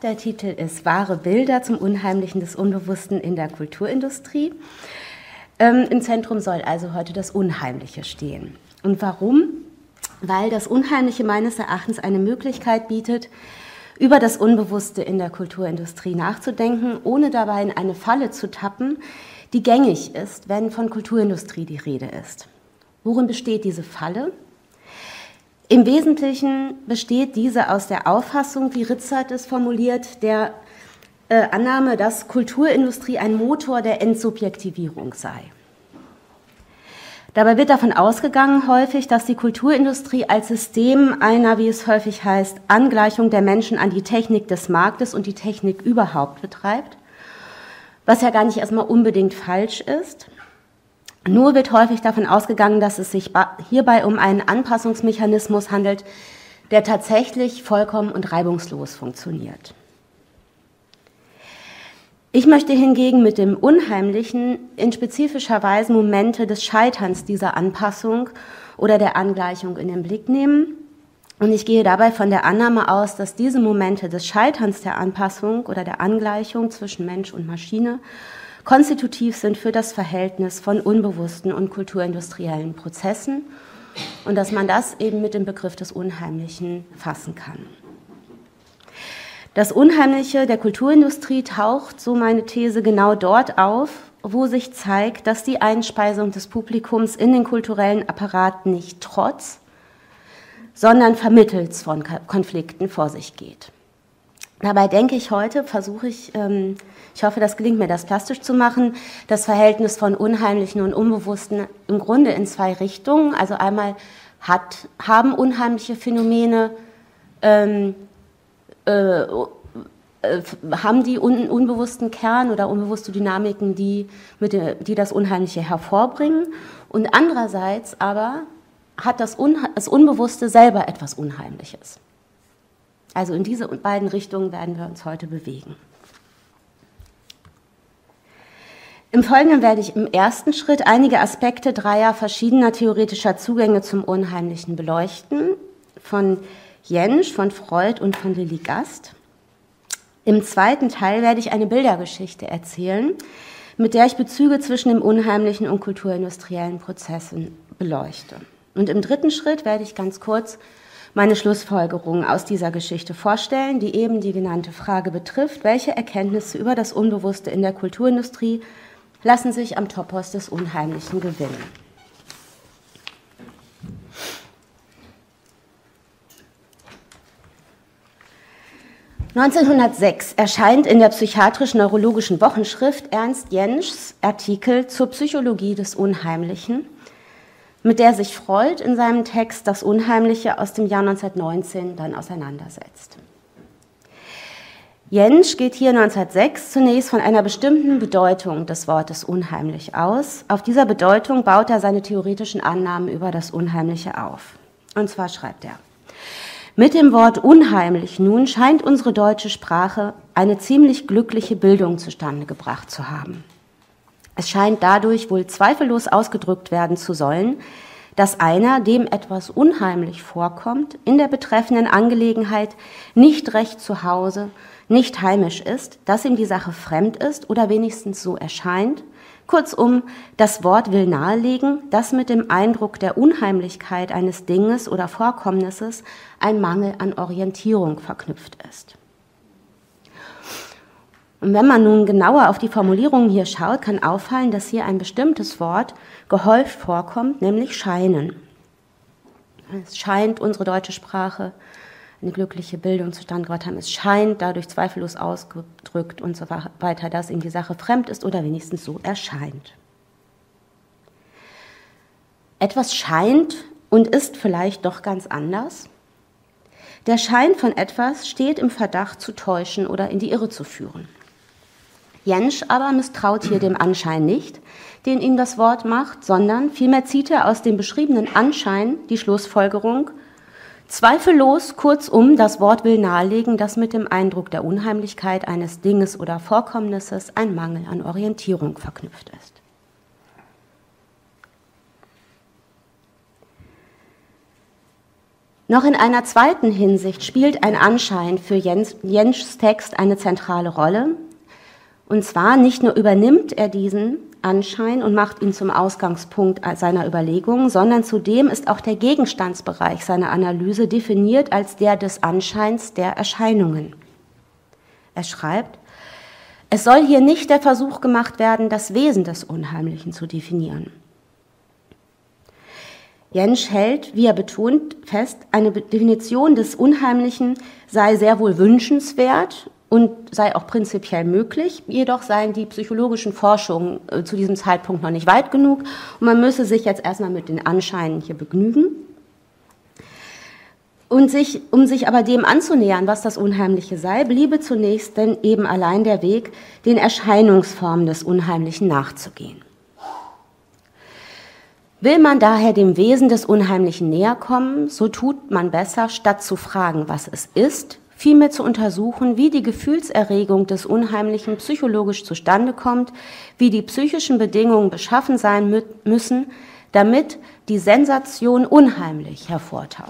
Der Titel ist Wahre Bilder zum Unheimlichen des Unbewussten in der Kulturindustrie. Im Zentrum soll also heute das Unheimliche stehen. Und warum? Weil das Unheimliche meines Erachtens eine Möglichkeit bietet, über das Unbewusste in der Kulturindustrie nachzudenken, ohne dabei in eine Falle zu tappen, die gängig ist, wenn von Kulturindustrie die Rede ist. Worin besteht diese Falle? Im Wesentlichen besteht diese aus der Auffassung, wie Ritzert es formuliert, der Annahme, dass Kulturindustrie ein Motor der Entsubjektivierung sei. Dabei wird davon ausgegangen häufig, dass die Kulturindustrie als System einer, wie es häufig heißt, Angleichung der Menschen an die Technik des Marktes und die Technik überhaupt betreibt, was ja gar nicht erstmal unbedingt falsch ist. Nur wird häufig davon ausgegangen, dass es sich hierbei um einen Anpassungsmechanismus handelt, der tatsächlich vollkommen und reibungslos funktioniert. Ich möchte hingegen mit dem Unheimlichen in spezifischer Weise Momente des Scheiterns dieser Anpassung oder der Angleichung in den Blick nehmen. Und ich gehe dabei von der Annahme aus, dass diese Momente des Scheiterns der Anpassung oder der Angleichung zwischen Mensch und Maschine konstitutiv sind für das Verhältnis von unbewussten und kulturindustriellen Prozessen und dass man das eben mit dem Begriff des Unheimlichen fassen kann. Das Unheimliche der Kulturindustrie taucht, so meine These, genau dort auf, wo sich zeigt, dass die Einspeisung des Publikums in den kulturellen Apparat nicht trotz, sondern vermittels von Konflikten vor sich geht. Dabei denke ich heute, ich hoffe, das gelingt mir, das plastisch zu machen, das Verhältnis von Unheimlichen und Unbewussten im Grunde in zwei Richtungen. Also einmal haben unheimliche Phänomene, haben die unbewussten Kern oder unbewusste Dynamiken, die das Unheimliche hervorbringen. Und andererseits aber hat das Unbewusste selber etwas Unheimliches. Also in diese beiden Richtungen werden wir uns heute bewegen. Im Folgenden werde ich im ersten Schritt einige Aspekte dreier verschiedener theoretischer Zugänge zum Unheimlichen beleuchten, von Jentsch, von Freud und von Lilly Gast. Im zweiten Teil werde ich eine Bildergeschichte erzählen, mit der ich Bezüge zwischen dem Unheimlichen und kulturindustriellen Prozessen beleuchte. Und im dritten Schritt werde ich ganz kurz meine Schlussfolgerungen aus dieser Geschichte vorstellen, die eben die genannte Frage betrifft, welche Erkenntnisse über das Unbewusste in der Kulturindustrie lassen sich am Topos des Unheimlichen gewinnen. (1906) erscheint in der psychiatrisch-neurologischen Wochenschrift Ernst Jentschs Artikel zur Psychologie des Unheimlichen, mit der sich Freud in seinem Text Das Unheimliche aus dem Jahr 1919 dann auseinandersetzt. Jentsch geht hier 1906 zunächst von einer bestimmten Bedeutung des Wortes unheimlich aus. Auf dieser Bedeutung baut er seine theoretischen Annahmen über das Unheimliche auf. Und zwar schreibt er: Mit dem Wort unheimlich nun scheint unsere deutsche Sprache eine ziemlich glückliche Bildung zustande gebracht zu haben. Es scheint dadurch wohl zweifellos ausgedrückt werden zu sollen, dass einer, dem etwas unheimlich vorkommt, in der betreffenden Angelegenheit nicht recht zu Hause, nicht heimisch ist, dass ihm die Sache fremd ist oder wenigstens so erscheint. Kurzum, das Wort will nahelegen, dass mit dem Eindruck der Unheimlichkeit eines Dinges oder Vorkommnisses ein Mangel an Orientierung verknüpft ist. Und wenn man nun genauer auf die Formulierungen hier schaut, kann auffallen, dass hier ein bestimmtes Wort gehäuft vorkommt, nämlich scheinen. Es scheint unsere deutsche Sprache eine glückliche Bildung zustande gebracht haben. Es scheint dadurch zweifellos ausgedrückt und so weiter, dass ihm die Sache fremd ist oder wenigstens so erscheint. Etwas scheint und ist vielleicht doch ganz anders. Der Schein von etwas steht im Verdacht zu täuschen oder in die Irre zu führen. Jentsch aber misstraut hier dem Anschein nicht, den ihm das Wort macht, sondern vielmehr zieht er aus dem beschriebenen Anschein die Schlussfolgerung: Zweifellos, kurzum, das Wort will nahelegen, dass mit dem Eindruck der Unheimlichkeit eines Dinges oder Vorkommnisses ein Mangel an Orientierung verknüpft ist. Noch in einer zweiten Hinsicht spielt ein Anschein für Jenschs Text eine zentrale Rolle. Und zwar nicht nur übernimmt er diesen Anschein und macht ihn zum Ausgangspunkt seiner Überlegungen, sondern zudem ist auch der Gegenstandsbereich seiner Analyse definiert als der des Anscheins der Erscheinungen. Er schreibt, es soll hier nicht der Versuch gemacht werden, das Wesen des Unheimlichen zu definieren. Jensch hält, wie er betont, fest, eine Definition des Unheimlichen sei sehr wohl wünschenswert und sei auch prinzipiell möglich, jedoch seien die psychologischen Forschungen zu diesem Zeitpunkt noch nicht weit genug und man müsse sich jetzt erstmal mit den Anscheinen hier begnügen. Und um sich aber dem anzunähern, was das Unheimliche sei, bliebe zunächst denn eben allein der Weg, den Erscheinungsformen des Unheimlichen nachzugehen. Will man daher dem Wesen des Unheimlichen näher kommen, so tut man besser, statt zu fragen, was es ist, vielmehr zu untersuchen, wie die Gefühlserregung des Unheimlichen psychologisch zustande kommt, wie die psychischen Bedingungen beschaffen sein müssen, damit die Sensation unheimlich hervortaucht.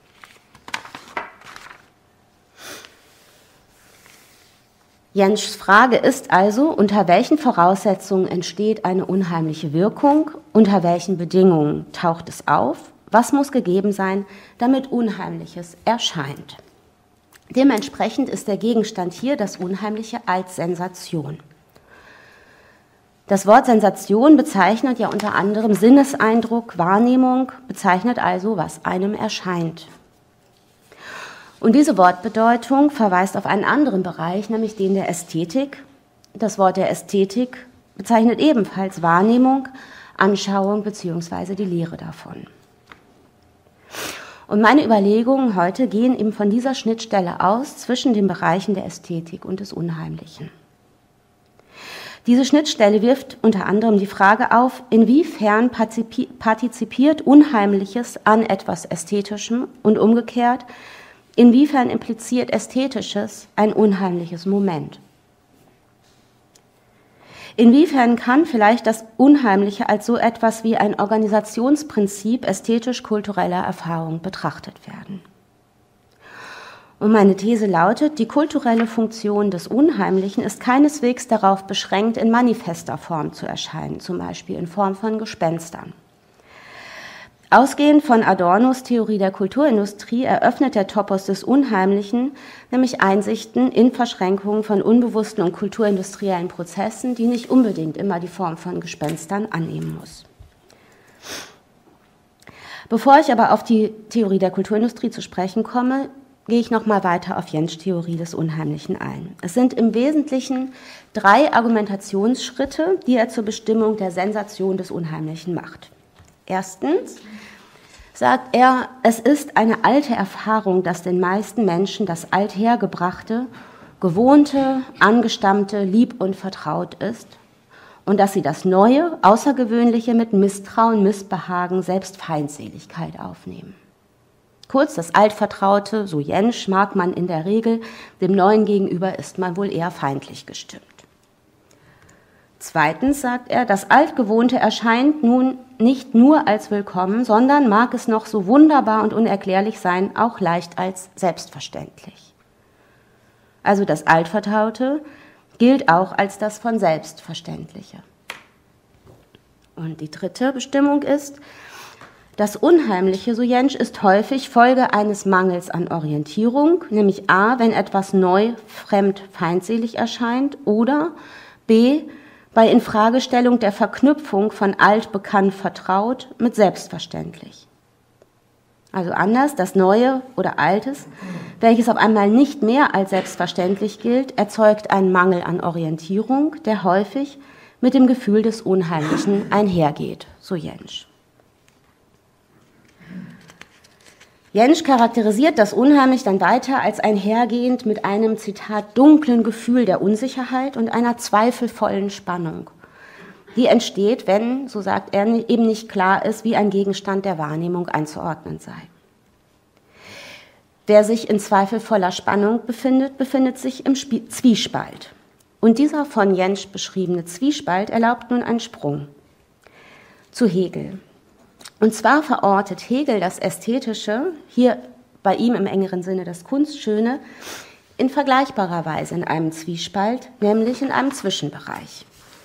Jenschs Frage ist also, unter welchen Voraussetzungen entsteht eine unheimliche Wirkung, unter welchen Bedingungen taucht es auf, was muss gegeben sein, damit Unheimliches erscheint. Dementsprechend ist der Gegenstand hier das Unheimliche als Sensation. Das Wort Sensation bezeichnet ja unter anderem Sinneseindruck, Wahrnehmung, bezeichnet also, was einem erscheint. Und diese Wortbedeutung verweist auf einen anderen Bereich, nämlich den der Ästhetik. Das Wort der Ästhetik bezeichnet ebenfalls Wahrnehmung, Anschauung bzw. die Lehre davon. Und meine Überlegungen heute gehen eben von dieser Schnittstelle aus zwischen den Bereichen der Ästhetik und des Unheimlichen. Diese Schnittstelle wirft unter anderem die Frage auf, inwiefern partizipiert Unheimliches an etwas Ästhetischem und umgekehrt, inwiefern impliziert Ästhetisches ein unheimliches Moment? Inwiefern kann vielleicht das Unheimliche als so etwas wie ein Organisationsprinzip ästhetisch-kultureller Erfahrung betrachtet werden? Und meine These lautet, die kulturelle Funktion des Unheimlichen ist keineswegs darauf beschränkt, in manifester Form zu erscheinen, zum Beispiel in Form von Gespenstern. Ausgehend von Adornos Theorie der Kulturindustrie eröffnet der Topos des Unheimlichen nämlich Einsichten in Verschränkungen von unbewussten und kulturindustriellen Prozessen, die nicht unbedingt immer die Form von Gespenstern annehmen muss. Bevor ich aber auf die Theorie der Kulturindustrie zu sprechen komme, gehe ich noch mal weiter auf Jenschs Theorie des Unheimlichen ein. Es sind im Wesentlichen 3 Argumentationsschritte, die er zur Bestimmung der Sensation des Unheimlichen macht. Erstens sagt er, es ist eine alte Erfahrung, dass den meisten Menschen das Althergebrachte, Gewohnte, Angestammte lieb und vertraut ist und dass sie das Neue, Außergewöhnliche mit Misstrauen, Missbehagen, selbst Feindseligkeit aufnehmen. Kurz, das Altvertraute, so Jensch, mag man in der Regel, dem Neuen gegenüber ist man wohl eher feindlich gestimmt. Zweitens sagt er, das Altgewohnte erscheint nun nicht nur als willkommen, sondern mag es noch so wunderbar und unerklärlich sein, auch leicht als selbstverständlich. Also das Altvertraute gilt auch als das von Selbstverständliche. Und die dritte Bestimmung ist, das Unheimliche, so Jensch, ist häufig Folge eines Mangels an Orientierung, nämlich a, wenn etwas neu, fremd, feindselig erscheint, oder b, bei Infragestellung der Verknüpfung von alt, bekannt, vertraut mit selbstverständlich. Also anders, das Neue oder Altes, welches auf einmal nicht mehr als selbstverständlich gilt, erzeugt einen Mangel an Orientierung, der häufig mit dem Gefühl des Unheimlichen einhergeht, so Jensch. Jensch charakterisiert das Unheimlich dann weiter als einhergehend mit einem, Zitat, dunklen Gefühl der Unsicherheit und einer zweifelvollen Spannung. Die entsteht, wenn, so sagt er, eben nicht klar ist, wie ein Gegenstand der Wahrnehmung einzuordnen sei. Wer sich in zweifelvoller Spannung befindet, befindet sich im Zwiespalt. Und dieser von Jensch beschriebene Zwiespalt erlaubt nun einen Sprung zu Hegel. Und zwar verortet Hegel das Ästhetische hier bei ihm im engeren Sinne das Kunstschöne, in vergleichbarer Weise in einem Zwiespalt, nämlich in einem Zwischenbereich.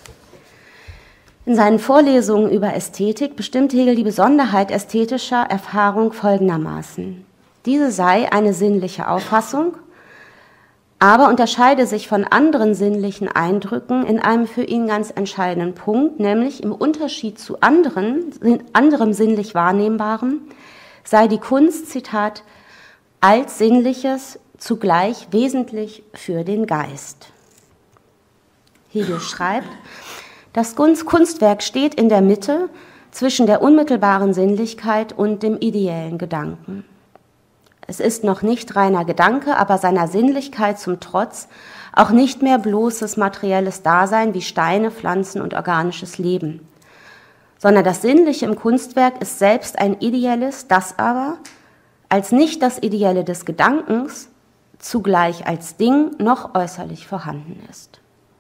In seinen Vorlesungen über Ästhetik bestimmt Hegel die Besonderheit ästhetischer Erfahrung folgendermaßen: Diese sei eine sinnliche Auffassung, aber unterscheide sich von anderen sinnlichen Eindrücken in einem für ihn ganz entscheidenden Punkt, nämlich im Unterschied zu anderem sinnlich Wahrnehmbarem sei die Kunst, Zitat, als Sinnliches zugleich wesentlich für den Geist. Hegel schreibt, das Kunstwerk steht in der Mitte zwischen der unmittelbaren Sinnlichkeit und dem ideellen Gedanken. Es ist noch nicht reiner Gedanke, aber seiner Sinnlichkeit zum Trotz auch nicht mehr bloßes materielles Dasein wie Steine, Pflanzen und organisches Leben, sondern das Sinnliche im Kunstwerk ist selbst ein ideelles, das aber als nicht das Ideelle des Gedankens zugleich als Ding noch äußerlich vorhanden ist.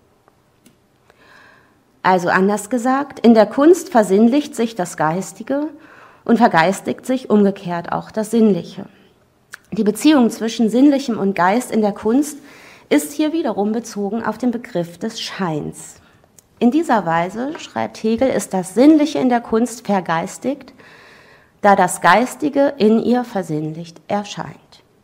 Also anders gesagt, in der Kunst versinnlicht sich das Geistige und vergeistigt sich umgekehrt auch das Sinnliche. Die Beziehung zwischen Sinnlichem und Geist in der Kunst ist hier wiederum bezogen auf den Begriff des Scheins. In dieser Weise, schreibt Hegel, ist das Sinnliche in der Kunst vergeistigt, da das Geistige in ihr versinnlicht erscheint.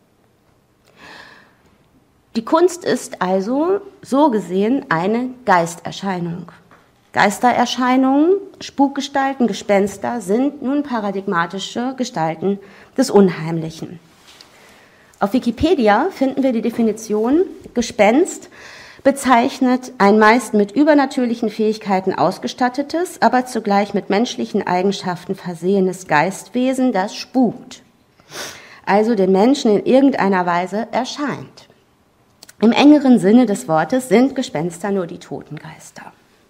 Die Kunst ist also, so gesehen, eine Geisterscheinung. Geistererscheinungen, Spukgestalten, Gespenster sind nun paradigmatische Gestalten des Unheimlichen. Auf Wikipedia finden wir die Definition: Gespenst bezeichnet ein meist mit übernatürlichen Fähigkeiten ausgestattetes, aber zugleich mit menschlichen Eigenschaften versehenes Geistwesen, das spukt, also den Menschen in irgendeiner Weise erscheint. Im engeren Sinne des Wortes sind Gespenster nur die Totengeister.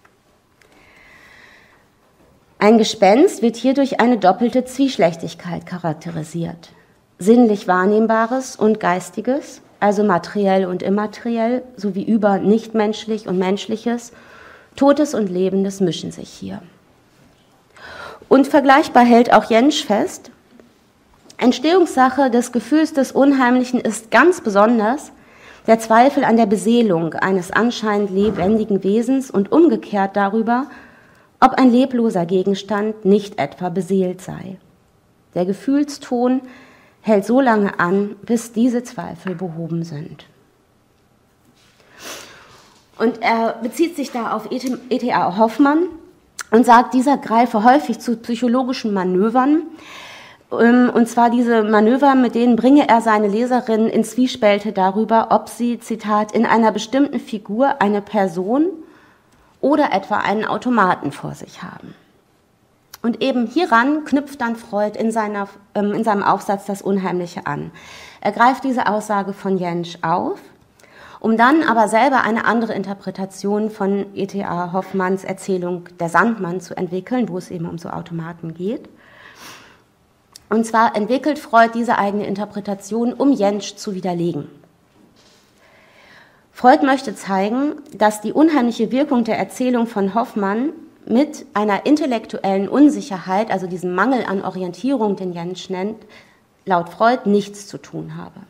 Ein Gespenst wird hier durch eine doppelte Zwieschlechtigkeit charakterisiert. Sinnlich Wahrnehmbares und Geistiges, also materiell und immateriell, sowie über nichtmenschlich und Menschliches, Totes und Lebendes mischen sich hier. Und vergleichbar hält auch Jentsch fest, Entstehungssache des Gefühls des Unheimlichen ist ganz besonders der Zweifel an der Beseelung eines anscheinend lebendigen Wesens und umgekehrt darüber, ob ein lebloser Gegenstand nicht etwa beseelt sei. Der Gefühlston hält so lange an, bis diese Zweifel behoben sind. Und er bezieht sich da auf E.T.A. Hoffmann und sagt, dieser greife häufig zu psychologischen Manövern, und zwar diese Manöver, mit denen bringe er seine Leserinnen in Zwiespälte darüber, ob sie, Zitat, in einer bestimmten Figur eine Person oder etwa einen Automaten vor sich haben. Und eben hieran knüpft dann Freud in seinem Aufsatz Das Unheimliche an. Er greift diese Aussage von Jentsch auf, um dann aber selber eine andere Interpretation von E.T.A. Hoffmanns Erzählung Der Sandmann zu entwickeln, wo es eben um so Automaten geht. Und zwar entwickelt Freud diese eigene Interpretation, um Jentsch zu widerlegen. Freud möchte zeigen, dass die unheimliche Wirkung der Erzählung von Hoffmann mit einer intellektuellen Unsicherheit, also diesem Mangel an Orientierung, den Jentsch nennt, laut Freud nichts zu tun habe.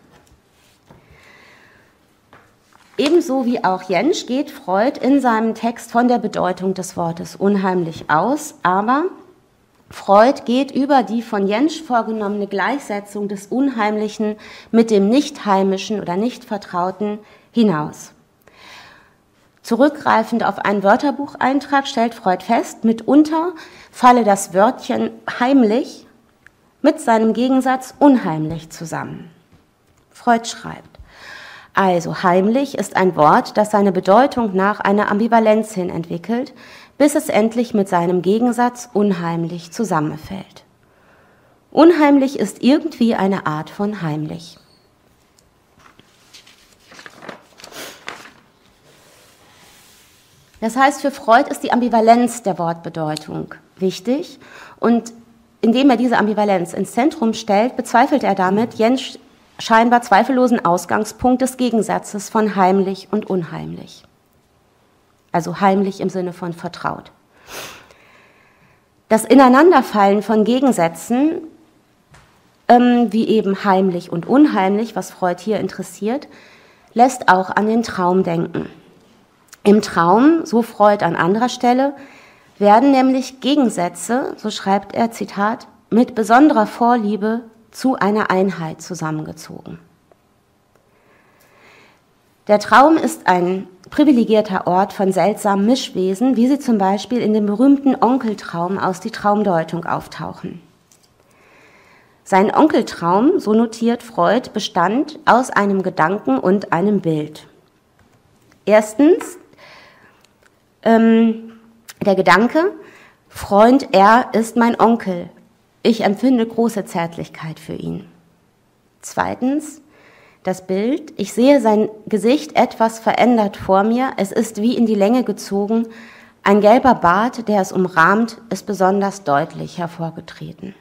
Ebenso wie auch Jentsch geht Freud in seinem Text von der Bedeutung des Wortes unheimlich aus, aber Freud geht über die von Jentsch vorgenommene Gleichsetzung des Unheimlichen mit dem Nicht-Heimischen oder Nicht-Vertrauten hinaus. Zurückgreifend auf einen Wörterbucheintrag stellt Freud fest, mitunter falle das Wörtchen heimlich mit seinem Gegensatz unheimlich zusammen. Freud schreibt, also heimlich ist ein Wort, das seine Bedeutung nach einer Ambivalenz hin entwickelt, bis es endlich mit seinem Gegensatz unheimlich zusammenfällt. Unheimlich ist irgendwie eine Art von heimlich. Das heißt, für Freud ist die Ambivalenz der Wortbedeutung wichtig und indem er diese Ambivalenz ins Zentrum stellt, bezweifelt er damit Jentsch scheinbar zweifellosen Ausgangspunkt des Gegensatzes von heimlich und unheimlich. Also heimlich im Sinne von vertraut. Das Ineinanderfallen von Gegensätzen wie eben heimlich und unheimlich, was Freud hier interessiert, lässt auch an den Traum denken. Im Traum, so Freud an anderer Stelle, werden nämlich Gegensätze, so schreibt er, Zitat, mit besonderer Vorliebe zu einer Einheit zusammengezogen. Der Traum ist ein privilegierter Ort von seltsamen Mischwesen, wie sie zum Beispiel in dem berühmten Onkeltraum aus Die Traumdeutung auftauchen. Sein Onkeltraum, so notiert Freud, bestand aus einem Gedanken und einem Bild. Erstens, der Gedanke, Freund R. ist mein Onkel. Ich empfinde große Zärtlichkeit für ihn. Zweitens, das Bild, ich sehe sein Gesicht etwas verändert vor mir. Es ist wie in die Länge gezogen. Ein gelber Bart, der es umrahmt, ist besonders deutlich hervorgetreten.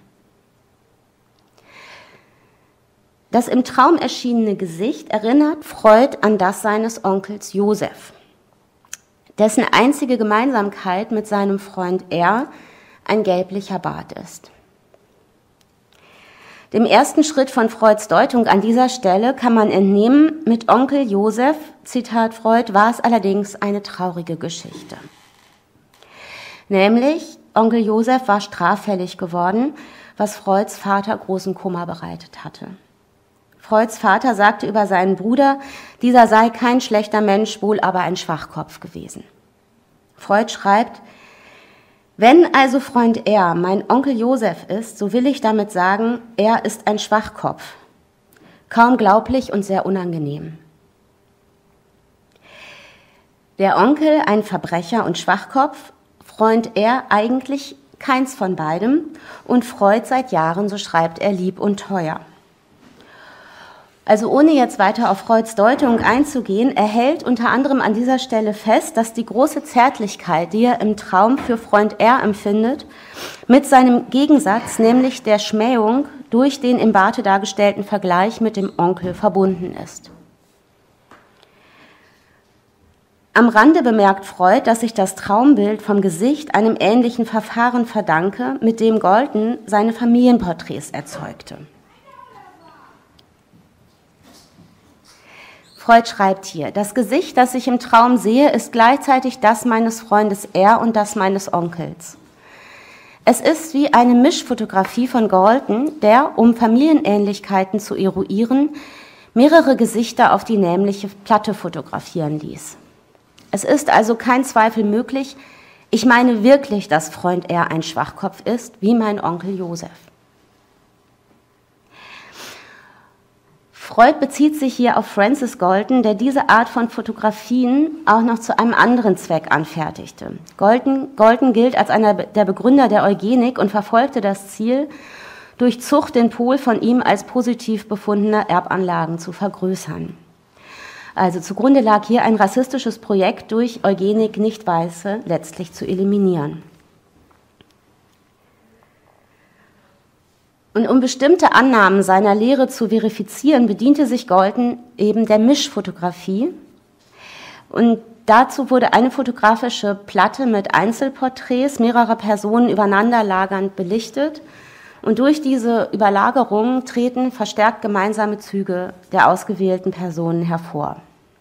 Das im Traum erschienene Gesicht erinnert Freud an das seines Onkels Josef, dessen einzige Gemeinsamkeit mit seinem Freund R. ein gelblicher Bart ist. Dem ersten Schritt von Freuds Deutung an dieser Stelle kann man entnehmen, mit Onkel Josef, Zitat Freud, war es allerdings eine traurige Geschichte. Nämlich, Onkel Josef war straffällig geworden, was Freuds Vater großen Kummer bereitet hatte. Freuds Vater sagte über seinen Bruder, dieser sei kein schlechter Mensch, wohl aber ein Schwachkopf gewesen. Freud schreibt, wenn also Freund R. mein Onkel Josef ist, so will ich damit sagen, er ist ein Schwachkopf. Kaum glaublich und sehr unangenehm. Der Onkel ein Verbrecher und Schwachkopf, Freund R. eigentlich keins von beidem und Freud seit Jahren, so schreibt er, lieb und teuer. Also ohne jetzt weiter auf Freuds Deutung einzugehen, er hält unter anderem an dieser Stelle fest, dass die große Zärtlichkeit, die er im Traum für Freund R. empfindet, mit seinem Gegensatz, nämlich der Schmähung, durch den im Barte dargestellten Vergleich mit dem Onkel verbunden ist. Am Rande bemerkt Freud, dass sich das Traumbild vom Gesicht einem ähnlichen Verfahren verdanke, mit dem Galton seine Familienporträts erzeugte. Freud schreibt hier, das Gesicht, das ich im Traum sehe, ist gleichzeitig das meines Freundes R. und das meines Onkels. Es ist wie eine Mischfotografie von Galton, der, um Familienähnlichkeiten zu eruieren, mehrere Gesichter auf die nämliche Platte fotografieren ließ. Es ist also kein Zweifel möglich, ich meine wirklich, dass Freund R. ein Schwachkopf ist, wie mein Onkel Josef. Freud bezieht sich hier auf Francis Galton, der diese Art von Fotografien auch noch zu einem anderen Zweck anfertigte. Galton gilt als einer der Begründer der Eugenik und verfolgte das Ziel, durch Zucht den Pol von ihm als positiv befundener Erbanlagen zu vergrößern. Also zugrunde lag hier ein rassistisches Projekt, durch Eugenik Nicht-Weiße letztlich zu eliminieren. Und um bestimmte Annahmen seiner Lehre zu verifizieren, bediente sich Galton eben der Mischfotografie. Und dazu wurde eine fotografische Platte mit Einzelporträts mehrerer Personen übereinanderlagernd belichtet. Und durch diese Überlagerung treten verstärkt gemeinsame Züge der ausgewählten Personen hervor.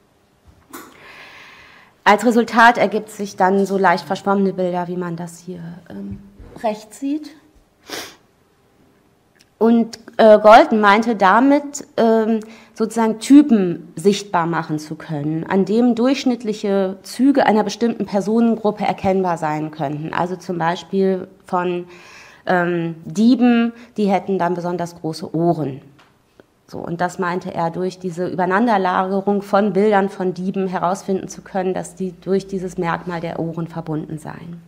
Als Resultat ergibt sich dann so leicht verschwommene Bilder, wie man das hier rechts sieht. Und Galton meinte damit, sozusagen Typen sichtbar machen zu können, an dem durchschnittliche Züge einer bestimmten Personengruppe erkennbar sein könnten. Also zum Beispiel von Dieben, die hätten dann besonders große Ohren. So, und das meinte er, durch diese Übereinanderlagerung von Bildern von Dieben herausfinden zu können, dass die durch dieses Merkmal der Ohren verbunden seien.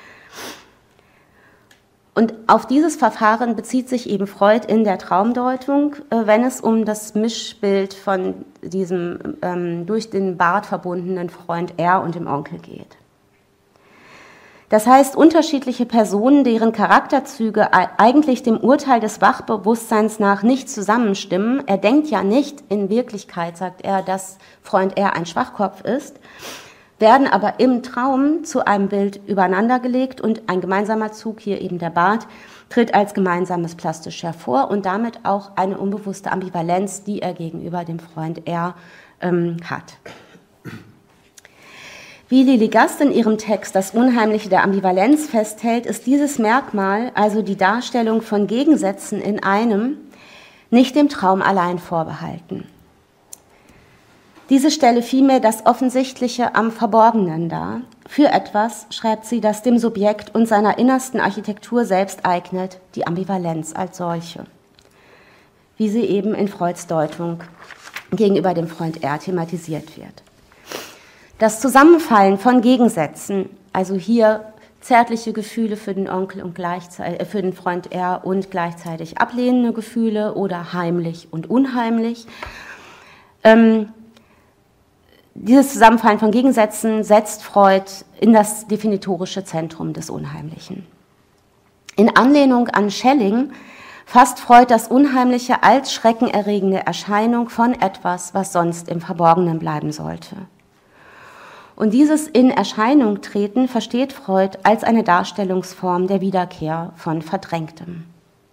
Und auf dieses Verfahren bezieht sich eben Freud in der Traumdeutung, wenn es um das Mischbild von diesem durch den Bart verbundenen Freund R. und dem Onkel geht. Das heißt, unterschiedliche Personen, deren Charakterzüge eigentlich dem Urteil des Wachbewusstseins nach nicht zusammenstimmen. Er denkt ja nicht in Wirklichkeit, sagt er, dass Freund R. ein Schwachkopf ist, werden aber im Traum zu einem Bild übereinandergelegt und ein gemeinsamer Zug, hier eben der Bart, tritt als gemeinsames plastisch hervor und damit auch eine unbewusste Ambivalenz, die er gegenüber dem Freund R hat. Wie Lilly Gast in ihrem Text das Unheimliche der Ambivalenz festhält, ist dieses Merkmal, also die Darstellung von Gegensätzen in einem, nicht dem Traum allein vorbehalten. Diese stelle vielmehr das Offensichtliche am Verborgenen dar, für etwas, schreibt sie, das dem Subjekt und seiner innersten Architektur selbst eignet, die Ambivalenz als solche, wie sie eben in Freuds Deutung gegenüber dem Freund R thematisiert wird. Das Zusammenfallen von Gegensätzen, also hier zärtliche Gefühle für den Onkel und für den Freund R und gleichzeitig ablehnende Gefühle oder heimlich und unheimlich. Dieses Zusammenfallen von Gegensätzen setzt Freud in das definitorische Zentrum des Unheimlichen. In Anlehnung an Schelling fasst Freud das Unheimliche als schreckenerregende Erscheinung von etwas, was sonst im Verborgenen bleiben sollte. Und dieses in Erscheinung treten versteht Freud als eine Darstellungsform der Wiederkehr von Verdrängtem.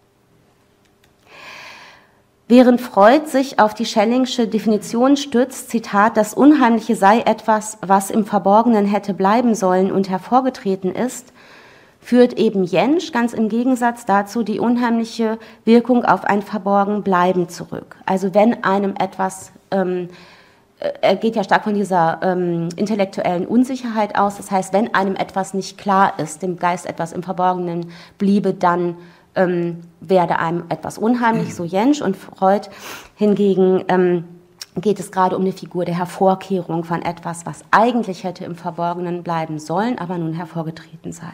Während Freud sich auf die Schellingsche Definition stützt, Zitat, das Unheimliche sei etwas, was im Verborgenen hätte bleiben sollen und hervorgetreten ist, führt eben Jentsch ganz im Gegensatz dazu die unheimliche Wirkung auf ein Verborgenbleiben zurück. Also wenn einem etwas er geht ja stark von dieser intellektuellen Unsicherheit aus. Das heißt, wenn einem etwas nicht klar ist, dem Geist etwas im Verborgenen bliebe, dann werde einem etwas unheimlich, so Jentsch. Und Freud hingegen geht es gerade um eine Figur der Hervorkehrung von etwas, was eigentlich hätte im Verborgenen bleiben sollen, aber nun hervorgetreten sei.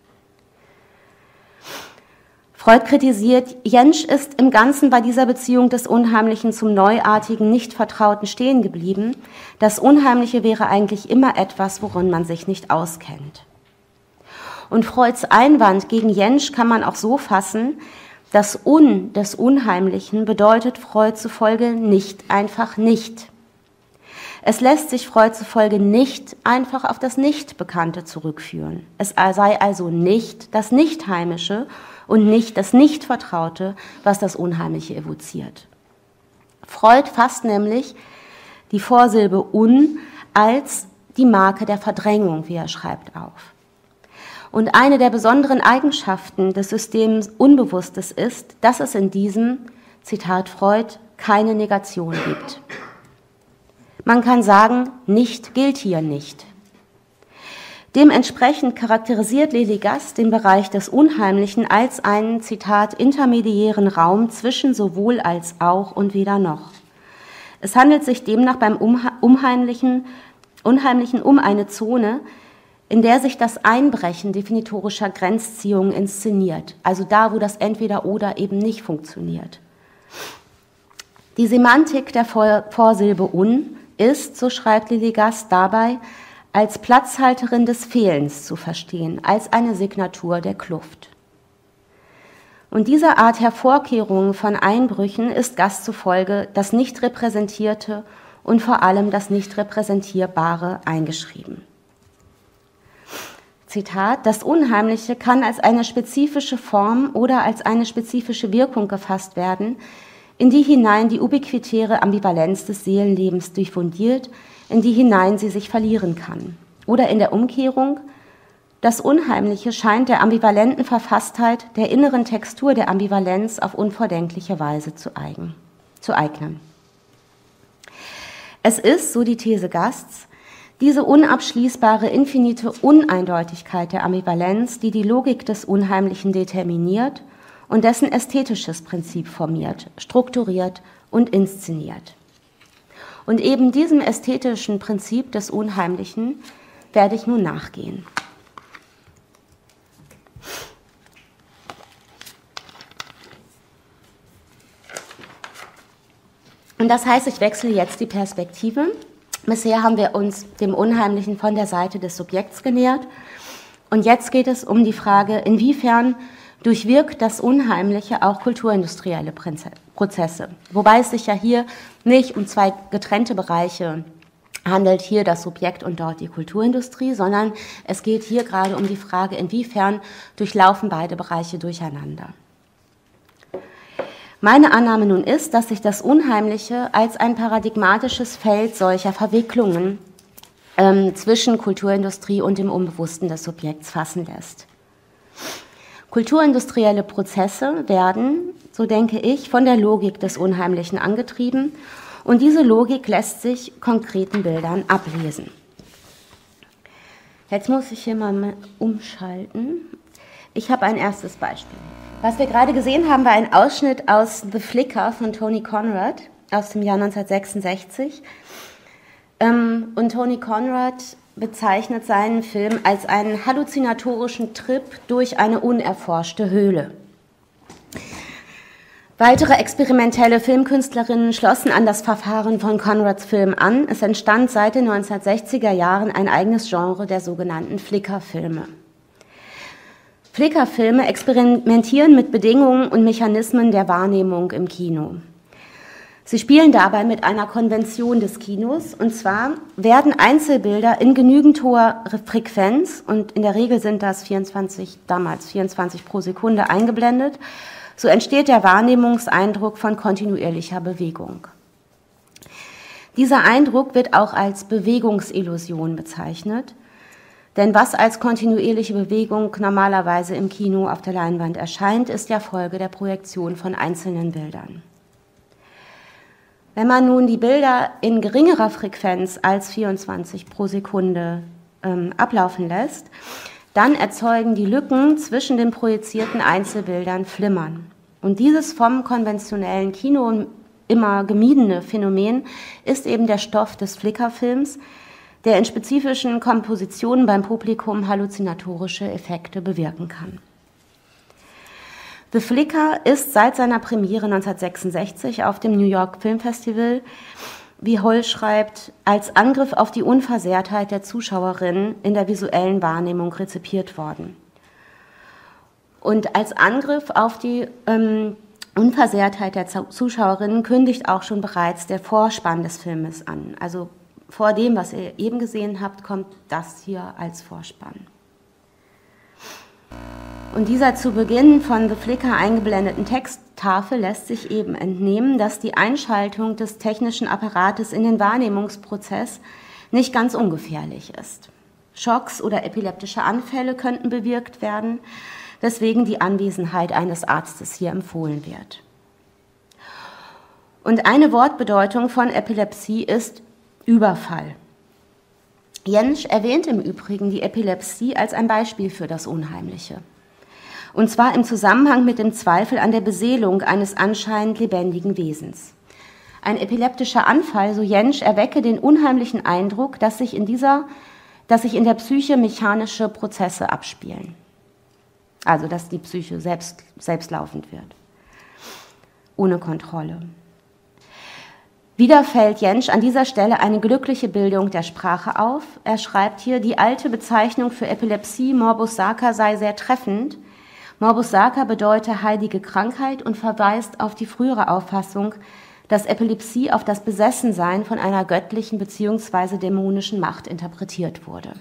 Freud kritisiert, Jentsch ist im Ganzen bei dieser Beziehung des Unheimlichen zum Neuartigen, nicht Vertrauten stehen geblieben. Das Unheimliche wäre eigentlich immer etwas, worin man sich nicht auskennt. Und Freuds Einwand gegen Jentsch kann man auch so fassen, das des Unheimlichen bedeutet Freud zufolge nicht einfach nicht. Es lässt sich Freud zufolge nicht einfach auf das Nichtbekannte zurückführen. Es sei also nicht das Nichtheimische und nicht das Nichtvertraute, was das Unheimliche evoziert. Freud fasst nämlich die Vorsilbe un als die Marke der Verdrängung, wie er schreibt, auf. Und eine der besonderen Eigenschaften des Systems Unbewusstes ist, dass es in diesem, Zitat Freud, keine Negation gibt. Man kann sagen, nicht gilt hier nicht. Dementsprechend charakterisiert Lilly Gast den Bereich des Unheimlichen als einen, Zitat, intermediären Raum zwischen sowohl als auch und weder noch. Es handelt sich demnach beim Unheimlichen um eine Zone, in der sich das Einbrechen definitorischer Grenzziehungen inszeniert, also da, wo das Entweder-Oder eben nicht funktioniert. Die Semantik der Vorsilbe un ist, so schreibt Lilly Gast, dabei als Platzhalterin des Fehlens zu verstehen, als eine Signatur der Kluft. Und diese Art Hervorkehrung von Einbrüchen ist Gast zufolge das Nicht-Repräsentierte und vor allem das Nicht-Repräsentierbare eingeschrieben. Zitat, das Unheimliche kann als eine spezifische Form oder als eine spezifische Wirkung gefasst werden, in die hinein die ubiquitäre Ambivalenz des Seelenlebens diffundiert, in die hinein sie sich verlieren kann. Oder in der Umkehrung, das Unheimliche scheint der ambivalenten Verfasstheit, der inneren Textur der Ambivalenz auf unvordenkliche Weise zu eignen. Es ist, so die These Gasts, diese unabschließbare, infinite Uneindeutigkeit der Ambivalenz, die die Logik des Unheimlichen determiniert und dessen ästhetisches Prinzip formiert, strukturiert und inszeniert. Und eben diesem ästhetischen Prinzip des Unheimlichen werde ich nun nachgehen. Und das heißt, ich wechsle jetzt die Perspektive. Bisher haben wir uns dem Unheimlichen von der Seite des Subjekts genähert. Und jetzt geht es um die Frage, inwiefern durchwirkt das Unheimliche auch kulturindustrielle Prozesse. Wobei es sich ja hier nicht um zwei getrennte Bereiche handelt hier das Subjekt und dort die Kulturindustrie, sondern es geht hier gerade um die Frage, inwiefern durchlaufen beide Bereiche durcheinander. Meine Annahme nun ist, dass sich das Unheimliche als ein paradigmatisches Feld solcher Verwicklungen zwischen Kulturindustrie und dem Unbewussten des Subjekts fassen lässt. Kulturindustrielle Prozesse werden, so denke ich, von der Logik des Unheimlichen angetrieben, und diese Logik lässt sich konkreten Bildern ablesen. Jetzt muss ich hier mal umschalten. Ich habe ein erstes Beispiel. Was wir gerade gesehen haben, war ein Ausschnitt aus The Flicker von Tony Conrad aus dem Jahr 1966. Und Tony Conrad bezeichnet seinen Film als einen halluzinatorischen Trip durch eine unerforschte Höhle. Weitere experimentelle Filmkünstlerinnen schlossen an das Verfahren von Conrads Film an. Es entstand seit den 1960er Jahren ein eigenes Genre der sogenannten Flickerfilme. Flickerfilme experimentieren mit Bedingungen und Mechanismen der Wahrnehmung im Kino. Sie spielen dabei mit einer Konvention des Kinos, und zwar werden Einzelbilder in genügend hoher Frequenz, und in der Regel sind das 24 pro Sekunde eingeblendet, so entsteht der Wahrnehmungseindruck von kontinuierlicher Bewegung. Dieser Eindruck wird auch als Bewegungsillusion bezeichnet, denn was als kontinuierliche Bewegung normalerweise im Kino auf der Leinwand erscheint, ist ja Folge der Projektion von einzelnen Bildern. Wenn man nun die Bilder in geringerer Frequenz als 24 pro Sekunde ablaufen lässt, dann erzeugen die Lücken zwischen den projizierten Einzelbildern Flimmern. Und dieses vom konventionellen Kino immer gemiedene Phänomen ist eben der Stoff des Flickerfilms, der in spezifischen Kompositionen beim Publikum halluzinatorische Effekte bewirken kann. The Flicker ist seit seiner Premiere 1966 auf dem New York Film Festival, wie Holl schreibt, als Angriff auf die Unversehrtheit der Zuschauerin in der visuellen Wahrnehmung rezipiert worden. Und als Angriff auf die Unversehrtheit der Zuschauerin kündigt auch schon bereits der Vorspann des Filmes an. Also vor dem, was ihr eben gesehen habt, kommt das hier als Vorspann. Und dieser zu Beginn von The Flicker eingeblendeten Texttafel lässt sich eben entnehmen, dass die Einschaltung des technischen Apparates in den Wahrnehmungsprozess nicht ganz ungefährlich ist. Schocks oder epileptische Anfälle könnten bewirkt werden, weswegen die Anwesenheit eines Arztes hier empfohlen wird. Und eine Wortbedeutung von Epilepsie ist Überfall. Jentsch erwähnt im Übrigen die Epilepsie als ein Beispiel für das Unheimliche. Und zwar im Zusammenhang mit dem Zweifel an der Beseelung eines anscheinend lebendigen Wesens. Ein epileptischer Anfall, so Jentsch, erwecke den unheimlichen Eindruck, dass sich in der Psyche mechanische Prozesse abspielen. Also, dass die Psyche selbstlaufend wird, ohne Kontrolle. Wieder fällt Jentsch an dieser Stelle eine glückliche Bildung der Sprache auf. Er schreibt hier, die alte Bezeichnung für Epilepsie, Morbus Sacer, sei sehr treffend. Morbus Sacer bedeutet heilige Krankheit und verweist auf die frühere Auffassung, dass Epilepsie auf das Besessensein von einer göttlichen bzw. dämonischen Macht interpretiert wurde.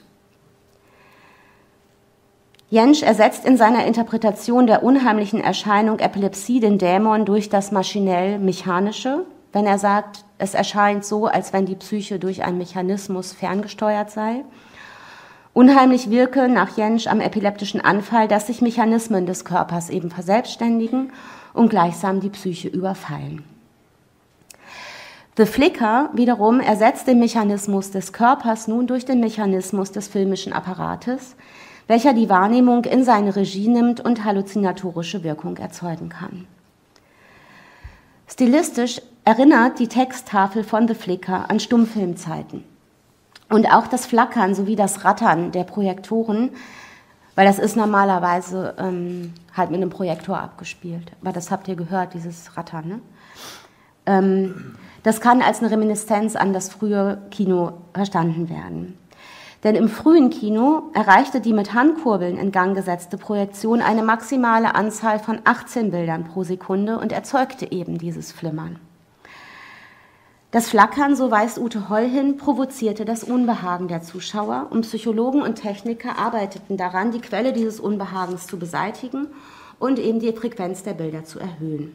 Jentsch ersetzt in seiner Interpretation der unheimlichen Erscheinung Epilepsie den Dämon durch das maschinell-mechanische, wenn er sagt, es erscheint so, als wenn die Psyche durch einen Mechanismus ferngesteuert sei. Unheimlich wirke nach Jentsch am epileptischen Anfall, dass sich Mechanismen des Körpers eben verselbstständigen und gleichsam die Psyche überfallen. The Flicker wiederum ersetzt den Mechanismus des Körpers nun durch den Mechanismus des filmischen Apparates, welcher die Wahrnehmung in seine Regie nimmt und halluzinatorische Wirkung erzeugen kann. Stilistisch erinnert die Texttafel von The Flicker an Stummfilmzeiten. Und auch das Flackern sowie das Rattern der Projektoren, weil das ist normalerweise halt mit einem Projektor abgespielt. Aber das habt ihr gehört, dieses Rattern, ne? Das kann als eine Reminiszenz an das frühe Kino verstanden werden. Denn im frühen Kino erreichte die mit Handkurbeln in Gang gesetzte Projektion eine maximale Anzahl von 18 Bildern pro Sekunde und erzeugte eben dieses Flimmern. Das Flackern, so weist Ute Holl hin, provozierte das Unbehagen der Zuschauer und Psychologen und Techniker arbeiteten daran, die Quelle dieses Unbehagens zu beseitigen und eben die Frequenz der Bilder zu erhöhen.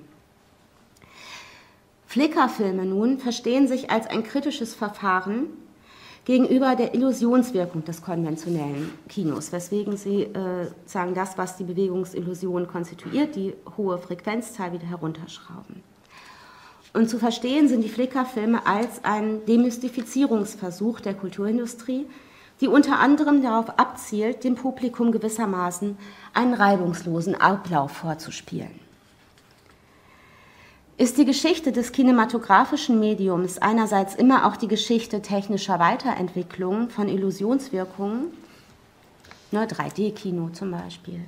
Flickerfilme nun verstehen sich als ein kritisches Verfahren gegenüber der Illusionswirkung des konventionellen Kinos, weswegen sie sagen, das, was die Bewegungsillusion konstituiert, die hohe Frequenzzahl wieder herunterschrauben. Und zu verstehen sind die Flickerfilme als ein Demystifizierungsversuch der Kulturindustrie, die unter anderem darauf abzielt, dem Publikum gewissermaßen einen reibungslosen Ablauf vorzuspielen. Ist die Geschichte des kinematografischen Mediums einerseits immer auch die Geschichte technischer Weiterentwicklung von Illusionswirkungen, 3D-Kino zum Beispiel,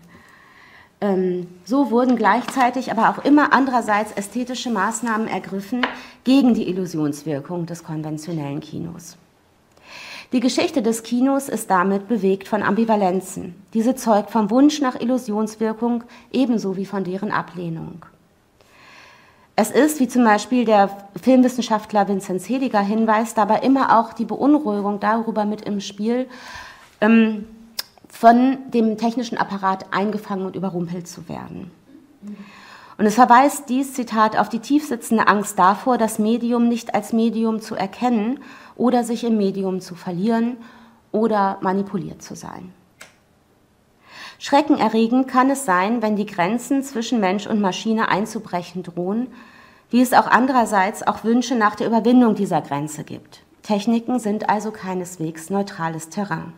so wurden gleichzeitig aber auch immer andererseits ästhetische Maßnahmen ergriffen gegen die Illusionswirkung des konventionellen Kinos. Die Geschichte des Kinos ist damit bewegt von Ambivalenzen. Diese zeugt vom Wunsch nach Illusionswirkung ebenso wie von deren Ablehnung. Es ist, wie zum Beispiel der Filmwissenschaftler Vinzenz Hediger hinweist, dabei immer auch die Beunruhigung darüber mit im Spiel, von dem technischen Apparat eingefangen und überrumpelt zu werden. Und es verweist dies, Zitat, auf die tiefsitzende Angst davor, das Medium nicht als Medium zu erkennen oder sich im Medium zu verlieren oder manipuliert zu sein. Schreckenerregend kann es sein, wenn die Grenzen zwischen Mensch und Maschine einzubrechen drohen, wie es auch andererseits auch Wünsche nach der Überwindung dieser Grenze gibt. Techniken sind also keineswegs neutrales Terrain.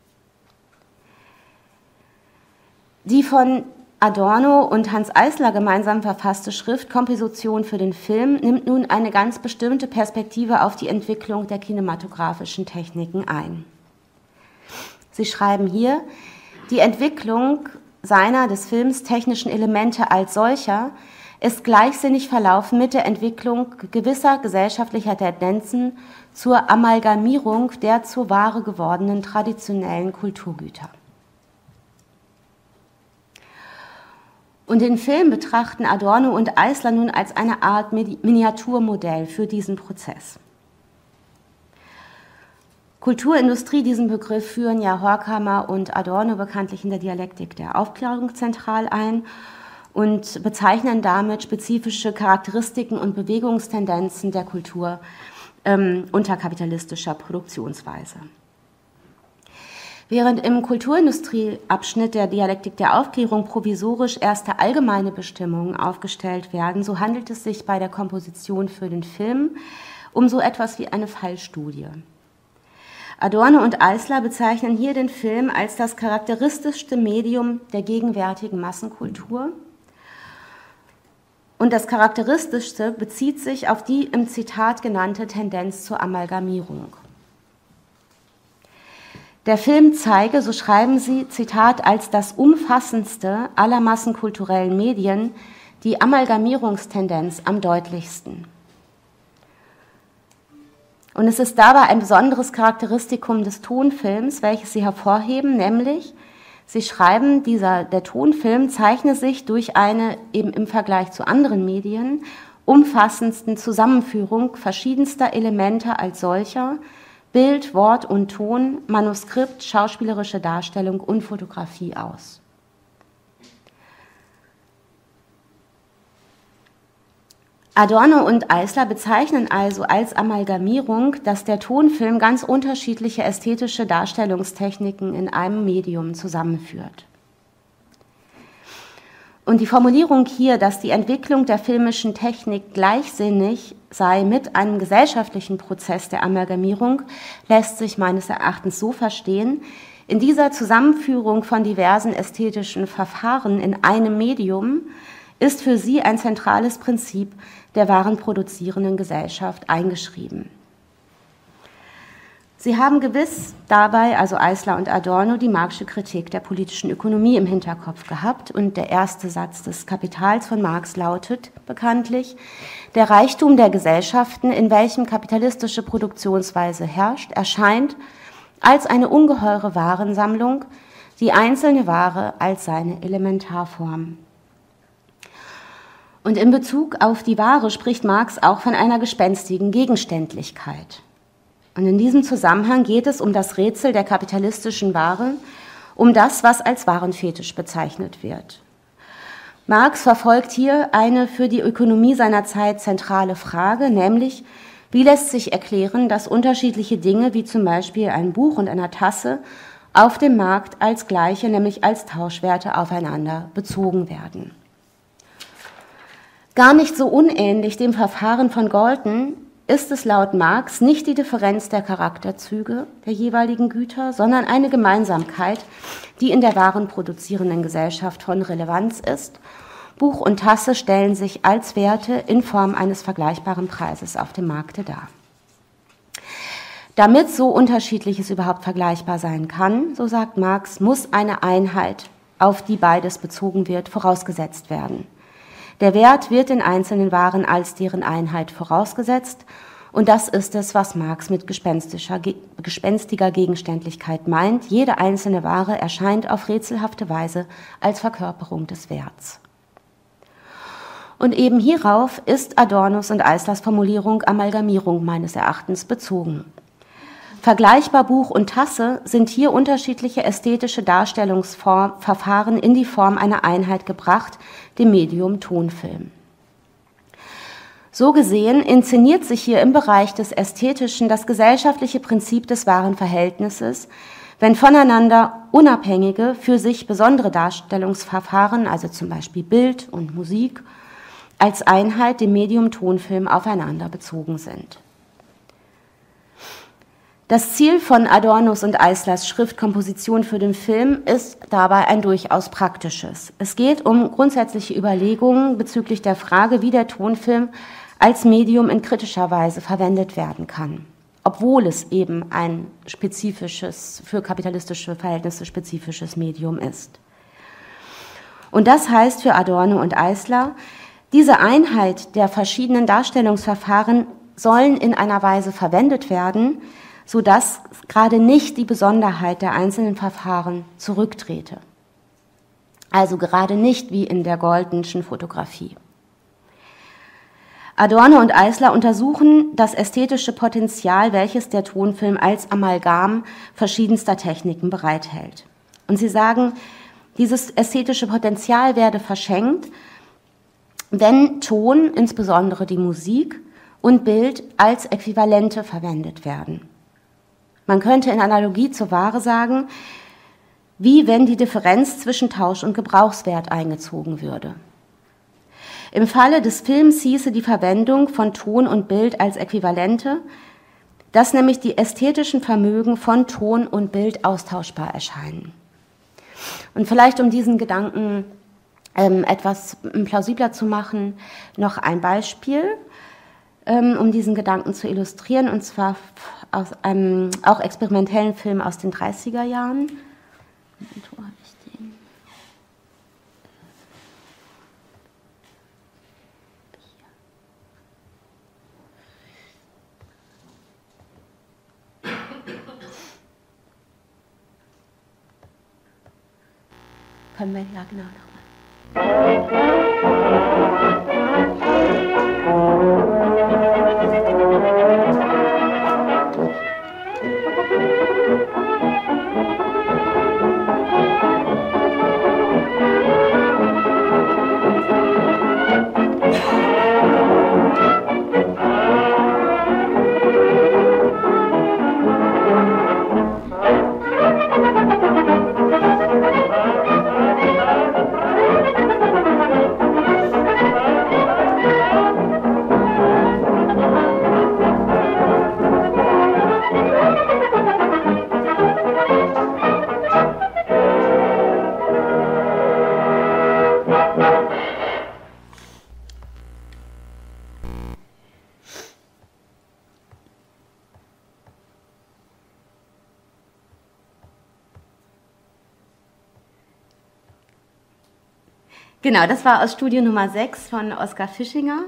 Die von Adorno und Hans Eisler gemeinsam verfasste Schrift Komposition für den Film nimmt nun eine ganz bestimmte Perspektive auf die Entwicklung der kinematografischen Techniken ein. Sie schreiben hier, die Entwicklung seiner des Films technischen Elemente als solcher ist gleichsinnig verlaufen mit der Entwicklung gewisser gesellschaftlicher Tendenzen zur Amalgamierung der zur Ware gewordenen traditionellen Kulturgüter. Und den Film betrachten Adorno und Eisler nun als eine Art Miniaturmodell für diesen Prozess. Kulturindustrie, diesen Begriff führen ja Horkheimer und Adorno bekanntlich in der Dialektik der Aufklärung zentral ein und bezeichnen damit spezifische Charakteristiken und Bewegungstendenzen der Kultur unter kapitalistischer Produktionsweise. Während im Kulturindustrieabschnitt der Dialektik der Aufklärung provisorisch erste allgemeine Bestimmungen aufgestellt werden, so handelt es sich bei der Komposition für den Film um so etwas wie eine Fallstudie. Adorno und Eisler bezeichnen hier den Film als das charakteristischste Medium der gegenwärtigen Massenkultur. Und das Charakteristischste bezieht sich auf die im Zitat genannte Tendenz zur Amalgamierung. Der Film zeige, so schreiben sie, Zitat, als das umfassendste aller massenkulturellen Medien die Amalgamierungstendenz am deutlichsten. Und es ist dabei ein besonderes Charakteristikum des Tonfilms, welches sie hervorheben, nämlich, sie schreiben, der Tonfilm zeichne sich durch eine, eben im Vergleich zu anderen Medien, umfassendsten Zusammenführung verschiedenster Elemente als solcher, Bild, Wort und Ton, Manuskript, schauspielerische Darstellung und Fotografie aus. Adorno und Eisler bezeichnen also als Amalgamierung, dass der Tonfilm ganz unterschiedliche ästhetische Darstellungstechniken in einem Medium zusammenführt. Und die Formulierung hier, dass die Entwicklung der filmischen Technik gleichsinnig sei mit einem gesellschaftlichen Prozess der Amalgamierung, lässt sich meines Erachtens so verstehen: In dieser Zusammenführung von diversen ästhetischen Verfahren in einem Medium ist für sie ein zentrales Prinzip der warenproduzierenden Gesellschaft eingeschrieben. Sie haben gewiss dabei, also Eisler und Adorno, die Marxische Kritik der politischen Ökonomie im Hinterkopf gehabt. Und der erste Satz des Kapitals von Marx lautet bekanntlich: Der Reichtum der Gesellschaften, in welchem kapitalistische Produktionsweise herrscht, erscheint als eine ungeheure Warensammlung, die einzelne Ware als seine Elementarform. Und in Bezug auf die Ware spricht Marx auch von einer gespenstigen Gegenständlichkeit. Und in diesem Zusammenhang geht es um das Rätsel der kapitalistischen Ware, um das, was als Warenfetisch bezeichnet wird. Marx verfolgt hier eine für die Ökonomie seiner Zeit zentrale Frage, nämlich, wie lässt sich erklären, dass unterschiedliche Dinge, wie zum Beispiel ein Buch und eine Tasse, auf dem Markt als gleiche, nämlich als Tauschwerte aufeinander bezogen werden. Gar nicht so unähnlich dem Verfahren von Galton ist es laut Marx nicht die Differenz der Charakterzüge der jeweiligen Güter, sondern eine Gemeinsamkeit, die in der warenproduzierenden Gesellschaft von Relevanz ist. Buch und Tasse stellen sich als Werte in Form eines vergleichbaren Preises auf dem Markte dar. Damit so Unterschiedliches überhaupt vergleichbar sein kann, so sagt Marx, muss eine Einheit, auf die beides bezogen wird, vorausgesetzt werden. Der Wert wird den einzelnen Waren als deren Einheit vorausgesetzt, und das ist es, was Marx mit gespenstiger Gegenständlichkeit meint. Jede einzelne Ware erscheint auf rätselhafte Weise als Verkörperung des Werts. Und eben hierauf ist Adornos und Eislers Formulierung Amalgamierung meines Erachtens bezogen. Vergleichbar Buch und Tasse sind hier unterschiedliche ästhetische Darstellungsverfahren in die Form einer Einheit gebracht, dem Medium Tonfilm. So gesehen inszeniert sich hier im Bereich des Ästhetischen das gesellschaftliche Prinzip des wahren Verhältnisses, wenn voneinander unabhängige, für sich besondere Darstellungsverfahren, also zum Beispiel Bild und Musik, als Einheit dem Medium Tonfilm aufeinander bezogen sind. Das Ziel von Adornos und Eislers Schriftkomposition für den Film ist dabei ein durchaus praktisches. Es geht um grundsätzliche Überlegungen bezüglich der Frage, wie der Tonfilm als Medium in kritischer Weise verwendet werden kann, obwohl es eben ein spezifisches, für kapitalistische Verhältnisse spezifisches Medium ist. Und das heißt für Adorno und Eisler, diese Einheit der verschiedenen Darstellungsverfahren sollen in einer Weise verwendet werden, sodass gerade nicht die Besonderheit der einzelnen Verfahren zurücktrete. Also gerade nicht wie in der Galtonschen Fotografie. Adorno und Eisler untersuchen das ästhetische Potenzial, welches der Tonfilm als Amalgam verschiedenster Techniken bereithält. Und sie sagen, dieses ästhetische Potenzial werde verschenkt, wenn Ton, insbesondere die Musik, und Bild als Äquivalente verwendet werden. Man könnte in Analogie zur Ware sagen, wie wenn die Differenz zwischen Tausch- und Gebrauchswert eingezogen würde. Im Falle des Films hieße die Verwendung von Ton und Bild als Äquivalente, dass nämlich die ästhetischen Vermögen von Ton und Bild austauschbar erscheinen. Und vielleicht um diesen Gedanken etwas plausibler zu machen, noch ein Beispiel, um diesen Gedanken zu illustrieren, und zwar aus einem auch experimentellen Film aus den 30er Jahren. Wo habe ich den? Können wir, ja genau, nochmal. Genau, das war aus Studie Nummer 6 von Oskar Fischinger.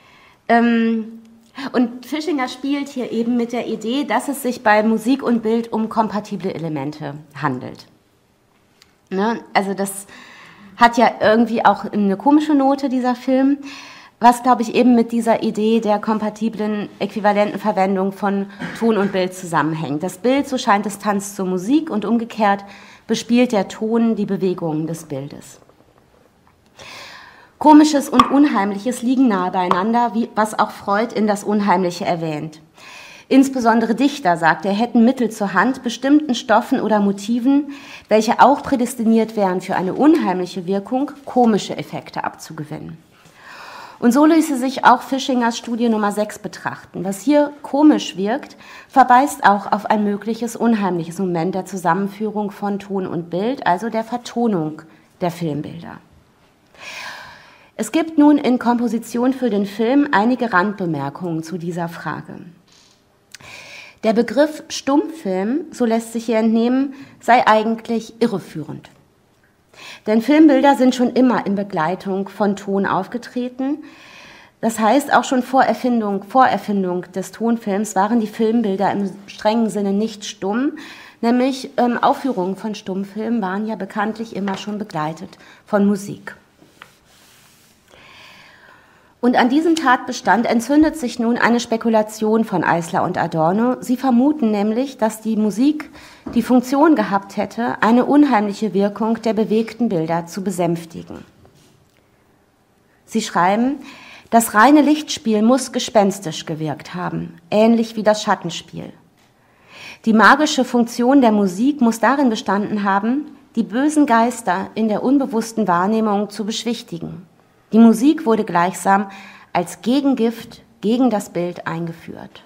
Und Fischinger spielt hier eben mit der Idee, dass es sich bei Musik und Bild um kompatible Elemente handelt. Ne? Also das hat ja irgendwie auch eine komische Note, dieser Film, was, glaube ich, eben mit dieser Idee der kompatiblen, äquivalenten Verwendung von Ton und Bild zusammenhängt. Das Bild, so scheint es, tanzt zur Musik und umgekehrt bespielt der Ton die Bewegungen des Bildes. Komisches und Unheimliches liegen nahe beieinander, was auch Freud in das Unheimliche erwähnt. Insbesondere Dichter, sagt er, hätten Mittel zur Hand, bestimmten Stoffen oder Motiven, welche auch prädestiniert wären für eine unheimliche Wirkung, komische Effekte abzugewinnen. Und so ließe sich auch Fischingers Studie Nummer 6 betrachten. Was hier komisch wirkt, verweist auch auf ein mögliches unheimliches Moment der Zusammenführung von Ton und Bild, also der Vertonung der Filmbilder. Es gibt nun in Komposition für den Film einige Randbemerkungen zu dieser Frage. Der Begriff Stummfilm, so lässt sich hier entnehmen, sei eigentlich irreführend. Denn Filmbilder sind schon immer in Begleitung von Ton aufgetreten. Das heißt, auch schon vor Erfindung des Tonfilms waren die Filmbilder im strengen Sinne nicht stumm, nämlich Aufführungen von Stummfilmen waren ja bekanntlich immer schon begleitet von Musik. Und an diesem Tatbestand entzündet sich nun eine Spekulation von Eisler und Adorno. Sie vermuten nämlich, dass die Musik die Funktion gehabt hätte, eine unheimliche Wirkung der bewegten Bilder zu besänftigen. Sie schreiben, das reine Lichtspiel muss gespenstisch gewirkt haben, ähnlich wie das Schattenspiel. Die magische Funktion der Musik muss darin bestanden haben, die bösen Geister in der unbewussten Wahrnehmung zu beschwichtigen. Die Musik wurde gleichsam als Gegengift gegen das Bild eingeführt.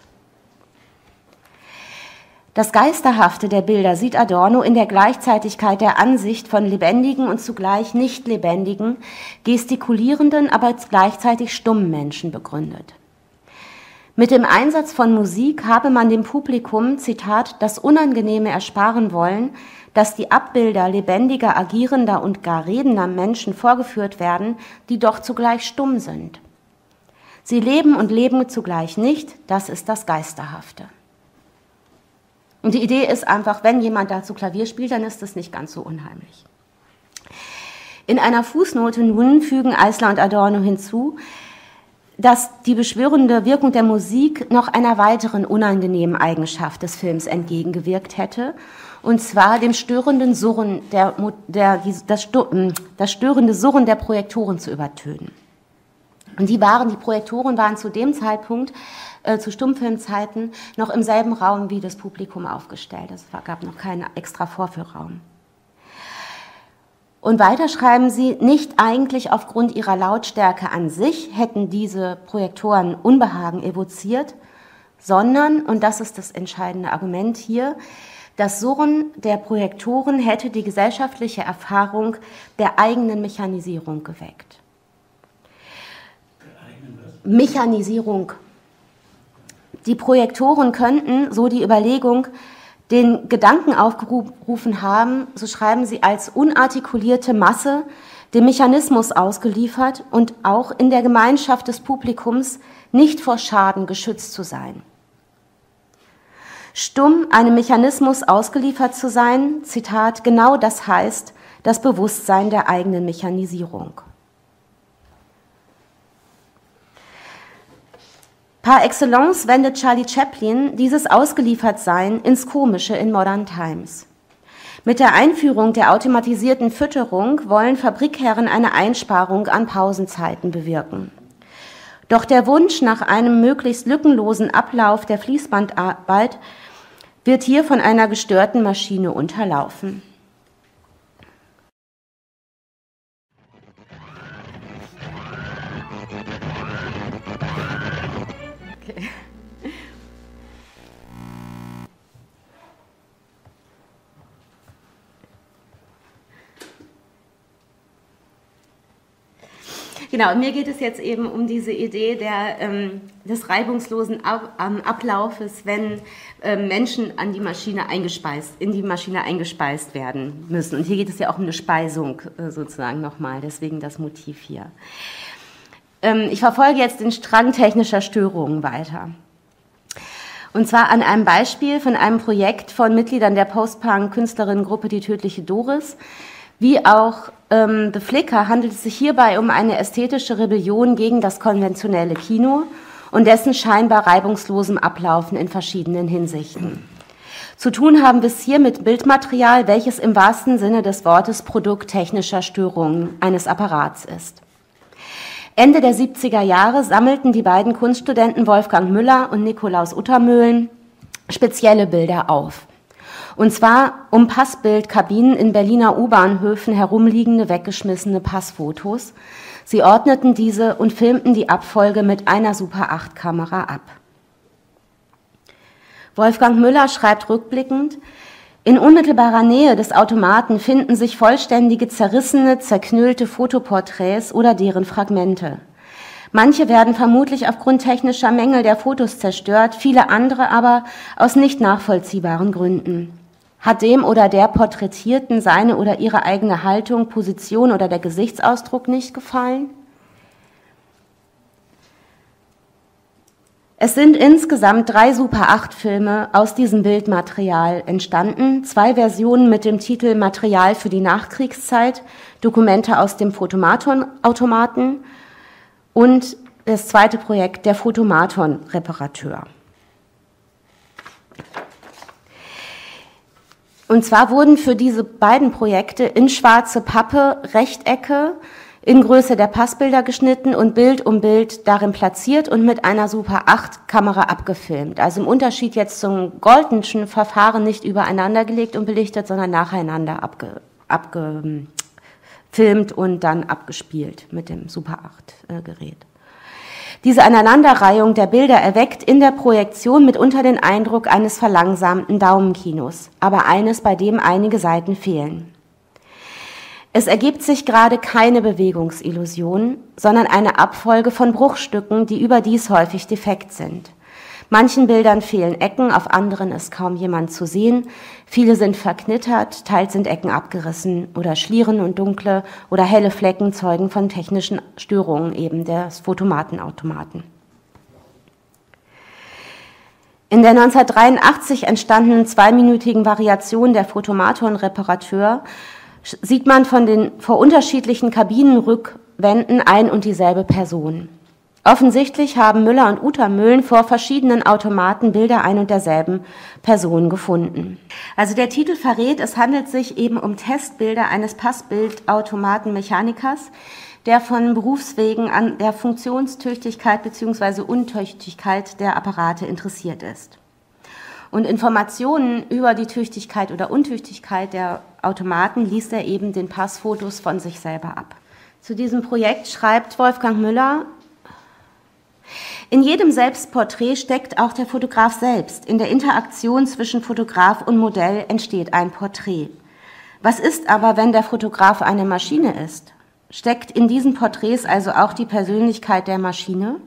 Das Geisterhafte der Bilder sieht Adorno in der Gleichzeitigkeit der Ansicht von lebendigen und zugleich nicht lebendigen, gestikulierenden, aber gleichzeitig stummen Menschen begründet. Mit dem Einsatz von Musik habe man dem Publikum, Zitat, das Unangenehme ersparen wollen, dass die Abbilder lebendiger, agierender und gar redender Menschen vorgeführt werden, die doch zugleich stumm sind. Sie leben und leben zugleich nicht, das ist das Geisterhafte. Und die Idee ist einfach, wenn jemand dazu Klavier spielt, dann ist das nicht ganz so unheimlich. In einer Fußnote nun fügen Eisler und Adorno hinzu, dass die beschwörende Wirkung der Musik noch einer weiteren unangenehmen Eigenschaft des Films entgegengewirkt hätte, und zwar dem störenden Surren das störende Surren der Projektoren zu übertönen. Und die Projektoren waren zu dem Zeitpunkt, zu Stummfilmzeiten, noch im selben Raum wie das Publikum aufgestellt. Es gab noch keinen extra Vorführraum. Und weiter schreiben sie, nicht eigentlich aufgrund ihrer Lautstärke an sich hätten diese Projektoren Unbehagen evoziert, sondern, und das ist das entscheidende Argument hier, das Surren der Projektoren hätte die gesellschaftliche Erfahrung der eigenen Mechanisierung geweckt. Mechanisierung. Die Projektoren könnten, so die Überlegung, den Gedanken aufgerufen haben, so schreiben sie, als unartikulierte Masse dem Mechanismus ausgeliefert und auch in der Gemeinschaft des Publikums nicht vor Schaden geschützt zu sein. Stumm einem Mechanismus ausgeliefert zu sein, Zitat, genau das heißt das Bewusstsein der eigenen Mechanisierung. Par excellence wendet Charlie Chaplin dieses Ausgeliefertsein ins Komische in Modern Times. Mit der Einführung der automatisierten Fütterung wollen Fabrikherren eine Einsparung an Pausenzeiten bewirken. Doch der Wunsch nach einem möglichst lückenlosen Ablauf der Fließbandarbeit wird hier von einer gestörten Maschine unterlaufen. Okay. Genau, mir geht es jetzt eben um diese Idee des reibungslosen Ablaufes, wenn Menschen in die Maschine eingespeist werden müssen. Und hier geht es ja auch um eine Speisung sozusagen nochmal, deswegen das Motiv hier. Ich verfolge jetzt den Strang technischer Störungen weiter. Und zwar an einem Beispiel von einem Projekt von Mitgliedern der Post-Punk-Künstlerinnengruppe Die Tödliche Doris, Wie auch The Flicker handelt es sich hierbei um eine ästhetische Rebellion gegen das konventionelle Kino und dessen scheinbar reibungslosem Ablaufen in verschiedenen Hinsichten. Zu tun haben wir es hier mit Bildmaterial, welches im wahrsten Sinne des Wortes Produkt technischer Störungen eines Apparats ist. Ende der 70er Jahre sammelten die beiden Kunststudenten Wolfgang Müller und Nikolaus Uttermöhlen spezielle Bilder auf. Und zwar um Passbildkabinen in Berliner U-Bahnhöfen herumliegende, weggeschmissene Passfotos. Sie ordneten diese und filmten die Abfolge mit einer Super-8-Kamera ab. Wolfgang Müller schreibt rückblickend: In unmittelbarer Nähe des Automaten finden sich vollständige, zerrissene, zerknüllte Fotoporträts oder deren Fragmente. Manche werden vermutlich aufgrund technischer Mängel der Fotos zerstört, viele andere aber aus nicht nachvollziehbaren Gründen. Hat dem oder der Porträtierten seine oder ihre eigene Haltung, Position oder der Gesichtsausdruck nicht gefallen? Es sind insgesamt 3 Super-8-Filme aus diesem Bildmaterial entstanden, 2 Versionen mit dem Titel Material für die Nachkriegszeit, Dokumente aus dem Fotomaton-Automaten und das zweite Projekt, der Fotomaton-Reparateur. Und zwar wurden für diese beiden Projekte in schwarze Pappe Rechtecke in Größe der Passbilder geschnitten und Bild um Bild darin platziert und mit einer Super-8-Kamera abgefilmt. Also im Unterschied jetzt zum Goldenschen Verfahren nicht übereinander gelegt und belichtet, sondern nacheinander abgefilmt und dann abgespielt mit dem Super-8-Gerät. Diese Aneinanderreihung der Bilder erweckt in der Projektion mitunter den Eindruck eines verlangsamten Daumenkinos, aber eines, bei dem einige Seiten fehlen. Es ergibt sich gerade keine Bewegungsillusion, sondern eine Abfolge von Bruchstücken, die überdies häufig defekt sind. Manchen Bildern fehlen Ecken, auf anderen ist kaum jemand zu sehen. Viele sind verknittert, teils sind Ecken abgerissen oder Schlieren und dunkle oder helle Flecken zeugen von technischen Störungen eben des Fotomatenautomaten. In der 1983 entstandenen 2-minütigen Variation der Fotomaton-Reparateur sieht man vor unterschiedlichen Kabinenrückwänden ein und dieselbe Person. Offensichtlich haben Müller und Uttermöhlen vor verschiedenen Automaten Bilder ein und derselben Person gefunden. Also der Titel verrät, es handelt sich eben um Testbilder eines Passbildautomatenmechanikers, der von Berufswegen an der Funktionstüchtigkeit bzw. Untüchtigkeit der Apparate interessiert ist. Und Informationen über die Tüchtigkeit oder Untüchtigkeit der Automaten liest er eben den Passfotos von sich selber ab. Zu diesem Projekt schreibt Wolfgang Müller: In jedem Selbstporträt steckt auch der Fotograf selbst. In der Interaktion zwischen Fotograf und Modell entsteht ein Porträt. Was ist aber, wenn der Fotograf eine Maschine ist? Steckt in diesen Porträts also auch die Persönlichkeit der Maschine?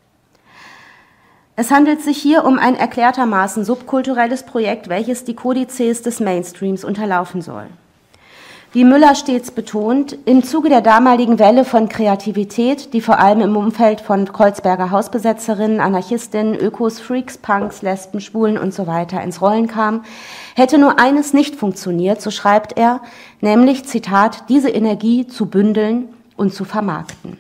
Es handelt sich hier um ein erklärtermaßen subkulturelles Projekt, welches die Kodizes des Mainstreams unterlaufen soll. Wie Müller stets betont, im Zuge der damaligen Welle von Kreativität, die vor allem im Umfeld von Kreuzberger Hausbesetzerinnen, Anarchistinnen, Ökos, Freaks, Punks, Lesben, Schwulen usw. ins Rollen kam, hätte nur eines nicht funktioniert, so schreibt er, nämlich, Zitat, diese Energie zu bündeln und zu vermarkten.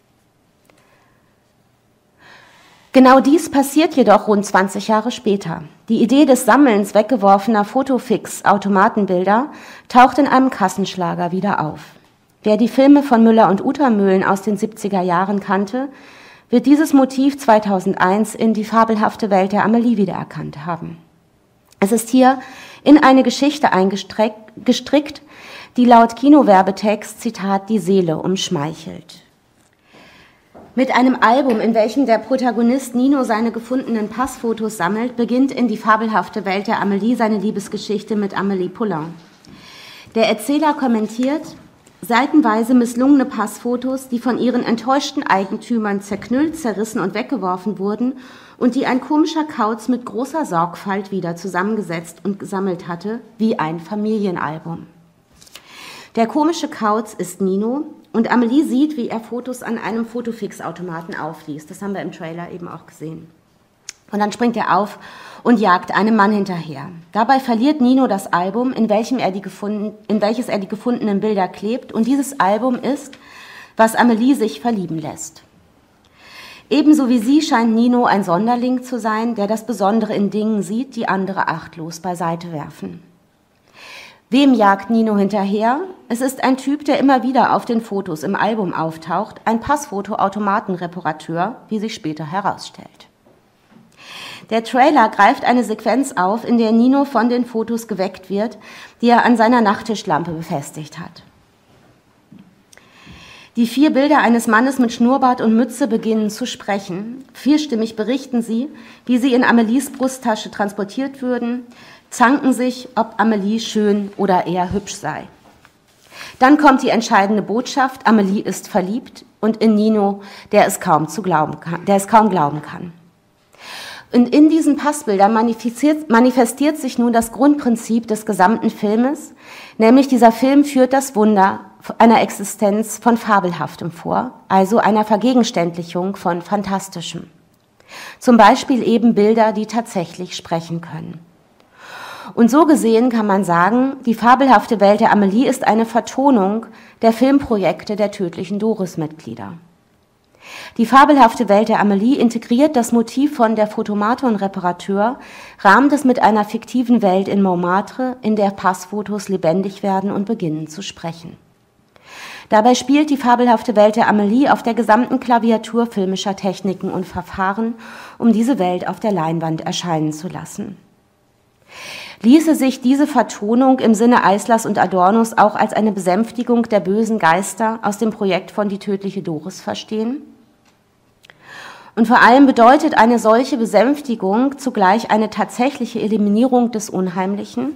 Genau dies passiert jedoch rund 20 Jahre später. Die Idee des Sammelns weggeworfener Fotofix-Automatenbilder taucht in einem Kassenschlager wieder auf. Wer die Filme von Müller und Uttermöhlen aus den 70er Jahren kannte, wird dieses Motiv 2001 in Die fabelhafte Welt der Amelie wiedererkannt haben. Es ist hier in eine Geschichte gestrickt, die laut Kinowerbetext, Zitat, die Seele umschmeichelt. Mit einem Album, in welchem der Protagonist Nino seine gefundenen Passfotos sammelt, beginnt in Die fabelhafte Welt der Amelie seine Liebesgeschichte mit Amélie Poulain. Der Erzähler kommentiert: Seitenweise misslungene Passfotos, die von ihren enttäuschten Eigentümern zerknüllt, zerrissen und weggeworfen wurden und die ein komischer Kauz mit großer Sorgfalt wieder zusammengesetzt und gesammelt hatte, wie ein Familienalbum. Der komische Kauz ist Nino, und Amelie sieht, wie er Fotos an einem Fotofix-Automaten aufliest. Das haben wir im Trailer eben auch gesehen. Und dann springt er auf und jagt einem Mann hinterher. Dabei verliert Nino das Album, in welches er die gefundenen Bilder klebt. Und dieses Album ist, was Amelie sich verlieben lässt. Ebenso wie sie scheint Nino ein Sonderling zu sein, der das Besondere in Dingen sieht, die andere achtlos beiseite werfen. Wem jagt Nino hinterher? Es ist ein Typ, der immer wieder auf den Fotos im Album auftaucht, ein Passfoto-Automatenreparateur, wie sich später herausstellt. Der Trailer greift eine Sequenz auf, in der Nino von den Fotos geweckt wird, die er an seiner Nachttischlampe befestigt hat. Die 4 Bilder eines Mannes mit Schnurrbart und Mütze beginnen zu sprechen. Vierstimmig berichten sie, wie sie in Amelies Brusttasche transportiert würden, zanken sich, ob Amelie schön oder eher hübsch sei. Dann kommt die entscheidende Botschaft, Amelie ist verliebt und in Nino, der es kaum glauben kann. Und in diesen Passbildern manifestiert sich nun das Grundprinzip des gesamten Filmes, nämlich dieser Film führt das Wunder einer Existenz von Fabelhaftem vor, also einer Vergegenständlichung von Fantastischem. Zum Beispiel eben Bilder, die tatsächlich sprechen können. Und so gesehen kann man sagen, die fabelhafte Welt der Amelie ist eine Vertonung der Filmprojekte der tödlichen Doris-Mitglieder. Die fabelhafte Welt der Amelie integriert das Motiv von der Photomaton-Reparateur, rahmt es mit einer fiktiven Welt in Montmartre, in der Passfotos lebendig werden und beginnen zu sprechen. Dabei spielt die fabelhafte Welt der Amelie auf der gesamten Klaviatur filmischer Techniken und Verfahren, um diese Welt auf der Leinwand erscheinen zu lassen. Ließe sich diese Vertonung im Sinne Eislers und Adornos auch als eine Besänftigung der bösen Geister aus dem Projekt von Die tödliche Doris verstehen? Und vor allem bedeutet eine solche Besänftigung zugleich eine tatsächliche Eliminierung des Unheimlichen?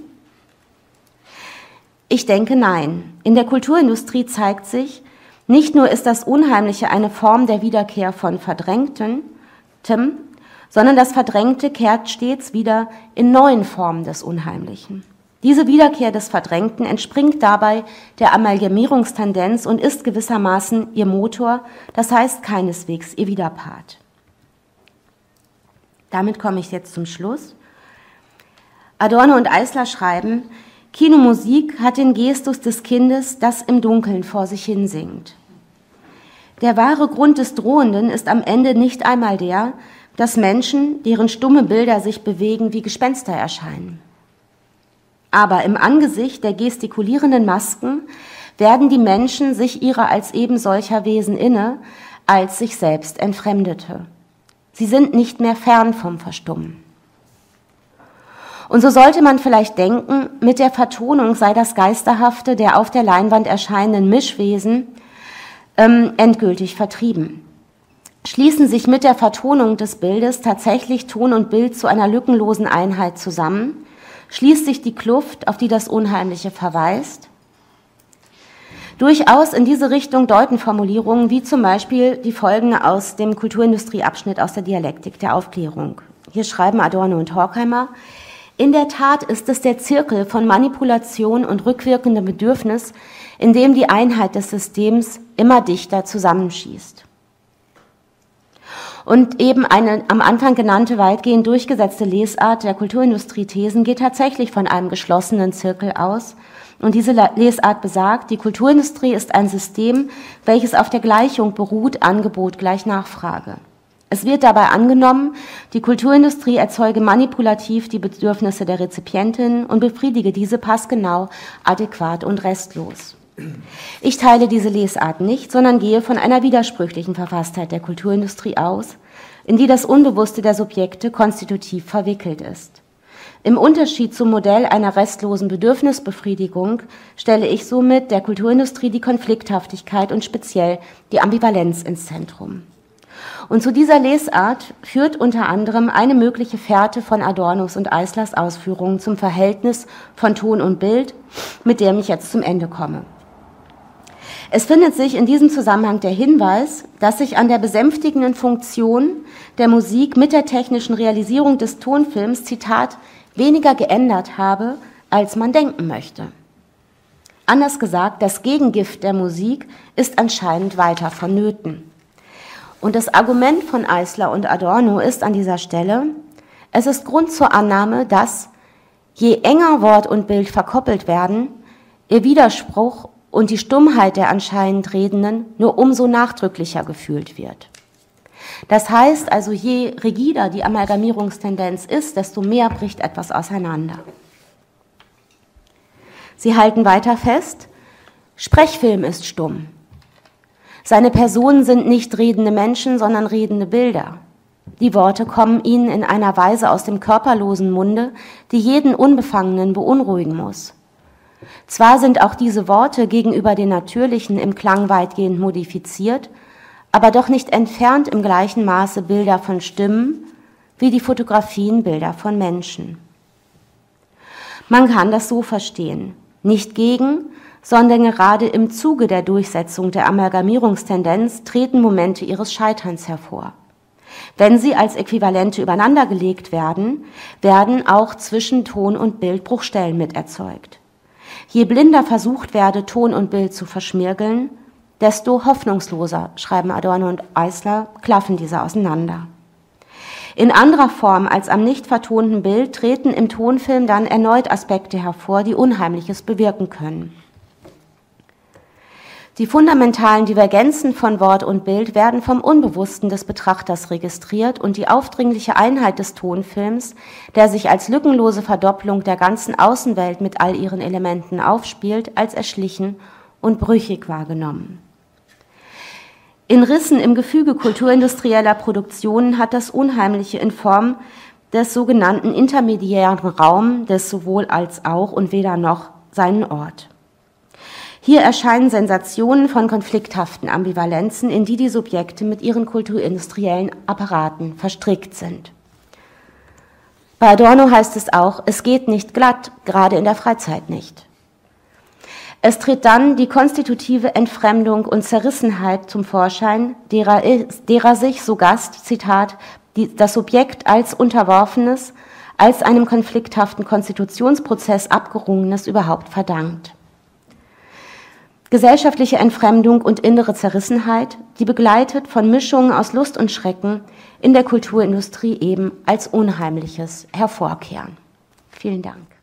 Ich denke, nein. In der Kulturindustrie zeigt sich, nicht nur ist das Unheimliche eine Form der Wiederkehr von Verdrängtem, sondern das Verdrängte kehrt stets wieder in neuen Formen des Unheimlichen. Diese Wiederkehr des Verdrängten entspringt dabei der Amalgamierungstendenz und ist gewissermaßen ihr Motor, das heißt keineswegs ihr Widerpart. Damit komme ich jetzt zum Schluss. Adorno und Eisler schreiben, Kinomusik hat den Gestus des Kindes, das im Dunkeln vor sich hin singt. Der wahre Grund des Drohenden ist am Ende nicht einmal der, dass Menschen, deren stumme Bilder sich bewegen, wie Gespenster erscheinen. Aber im Angesicht der gestikulierenden Masken werden die Menschen sich ihrer als eben solcher Wesen inne, als sich selbst Entfremdete. Sie sind nicht mehr fern vom Verstummen. Und so sollte man vielleicht denken, mit der Vertonung sei das Geisterhafte der auf der Leinwand erscheinenden Mischwesen endgültig vertrieben. Schließen sich mit der Vertonung des Bildes tatsächlich Ton und Bild zu einer lückenlosen Einheit zusammen? Schließt sich die Kluft, auf die das Unheimliche verweist? Durchaus in diese Richtung deuten Formulierungen wie zum Beispiel die folgende aus dem Kulturindustrieabschnitt aus der Dialektik der Aufklärung. Hier schreiben Adorno und Horkheimer, in der Tat ist es der Zirkel von Manipulation und rückwirkendem Bedürfnis, in dem die Einheit des Systems immer dichter zusammenschießt. Und eben eine am Anfang genannte weitgehend durchgesetzte Lesart der Kulturindustrie-Thesen geht tatsächlich von einem geschlossenen Zirkel aus. Und diese Lesart besagt, die Kulturindustrie ist ein System, welches auf der Gleichung beruht, Angebot gleich Nachfrage. Es wird dabei angenommen, die Kulturindustrie erzeuge manipulativ die Bedürfnisse der Rezipientinnen und befriedige diese passgenau, adäquat und restlos. Ich teile diese Lesart nicht, sondern gehe von einer widersprüchlichen Verfasstheit der Kulturindustrie aus, in die das Unbewusste der Subjekte konstitutiv verwickelt ist. Im Unterschied zum Modell einer restlosen Bedürfnisbefriedigung stelle ich somit der Kulturindustrie die Konflikthaftigkeit und speziell die Ambivalenz ins Zentrum. Und zu dieser Lesart führt unter anderem eine mögliche Fährte von Adornos und Eislers Ausführungen zum Verhältnis von Ton und Bild, mit dem ich jetzt zum Ende komme. Es findet sich in diesem Zusammenhang der Hinweis, dass sich an der besänftigenden Funktion der Musik mit der technischen Realisierung des Tonfilms, Zitat, weniger geändert habe, als man denken möchte. Anders gesagt, das Gegengift der Musik ist anscheinend weiter vonnöten. Und das Argument von Eisler und Adorno ist an dieser Stelle, Es ist Grund zur Annahme, dass, je enger Wort und Bild verkoppelt werden, ihr Widerspruch und die Stummheit der anscheinend Redenden nur umso nachdrücklicher gefühlt wird. Das heißt also, je rigider die Amalgamierungstendenz ist, desto mehr bricht etwas auseinander. Sie halten weiter fest, Sprechfilm ist stumm. Seine Personen sind nicht redende Menschen, sondern redende Bilder. Die Worte kommen ihnen in einer Weise aus dem körperlosen Munde, die jeden Unbefangenen beunruhigen muss. Zwar sind auch diese Worte gegenüber den natürlichen im Klang weitgehend modifiziert, aber doch nicht entfernt im gleichen Maße Bilder von Stimmen, wie die Fotografien Bilder von Menschen. Man kann das so verstehen, nicht gegen, sondern gerade im Zuge der Durchsetzung der Amalgamierungstendenz treten Momente ihres Scheiterns hervor. Wenn sie als Äquivalente übereinandergelegt werden, werden auch zwischen Ton und Bild Bruchstellen mit erzeugt. Je blinder versucht werde, Ton und Bild zu verschmirgeln, desto hoffnungsloser, schreiben Adorno und Eisler, klaffen diese auseinander. In anderer Form als am nicht vertonten Bild treten im Tonfilm dann erneut Aspekte hervor, die Unheimliches bewirken können. Die fundamentalen Divergenzen von Wort und Bild werden vom Unbewussten des Betrachters registriert und die aufdringliche Einheit des Tonfilms, der sich als lückenlose Verdopplung der ganzen Außenwelt mit all ihren Elementen aufspielt, als erschlichen und brüchig wahrgenommen. In Rissen im Gefüge kulturindustrieller Produktionen hat das Unheimliche in Form des sogenannten intermediären Raum, des sowohl als auch und weder noch, seinen Ort. Hier erscheinen Sensationen von konflikthaften Ambivalenzen, in die Subjekte mit ihren kulturindustriellen Apparaten verstrickt sind. Bei Adorno heißt es auch, es geht nicht glatt, gerade in der Freizeit nicht. Es tritt dann die konstitutive Entfremdung und Zerrissenheit zum Vorschein, derer sich, so Gast, Zitat, das Subjekt als Unterworfenes, als einem konflikthaften Konstitutionsprozess Abgerungenes überhaupt verdankt. Gesellschaftliche Entfremdung und innere Zerrissenheit, die begleitet von Mischungen aus Lust und Schrecken in der Kulturindustrie eben als Unheimliches hervorkehren. Vielen Dank.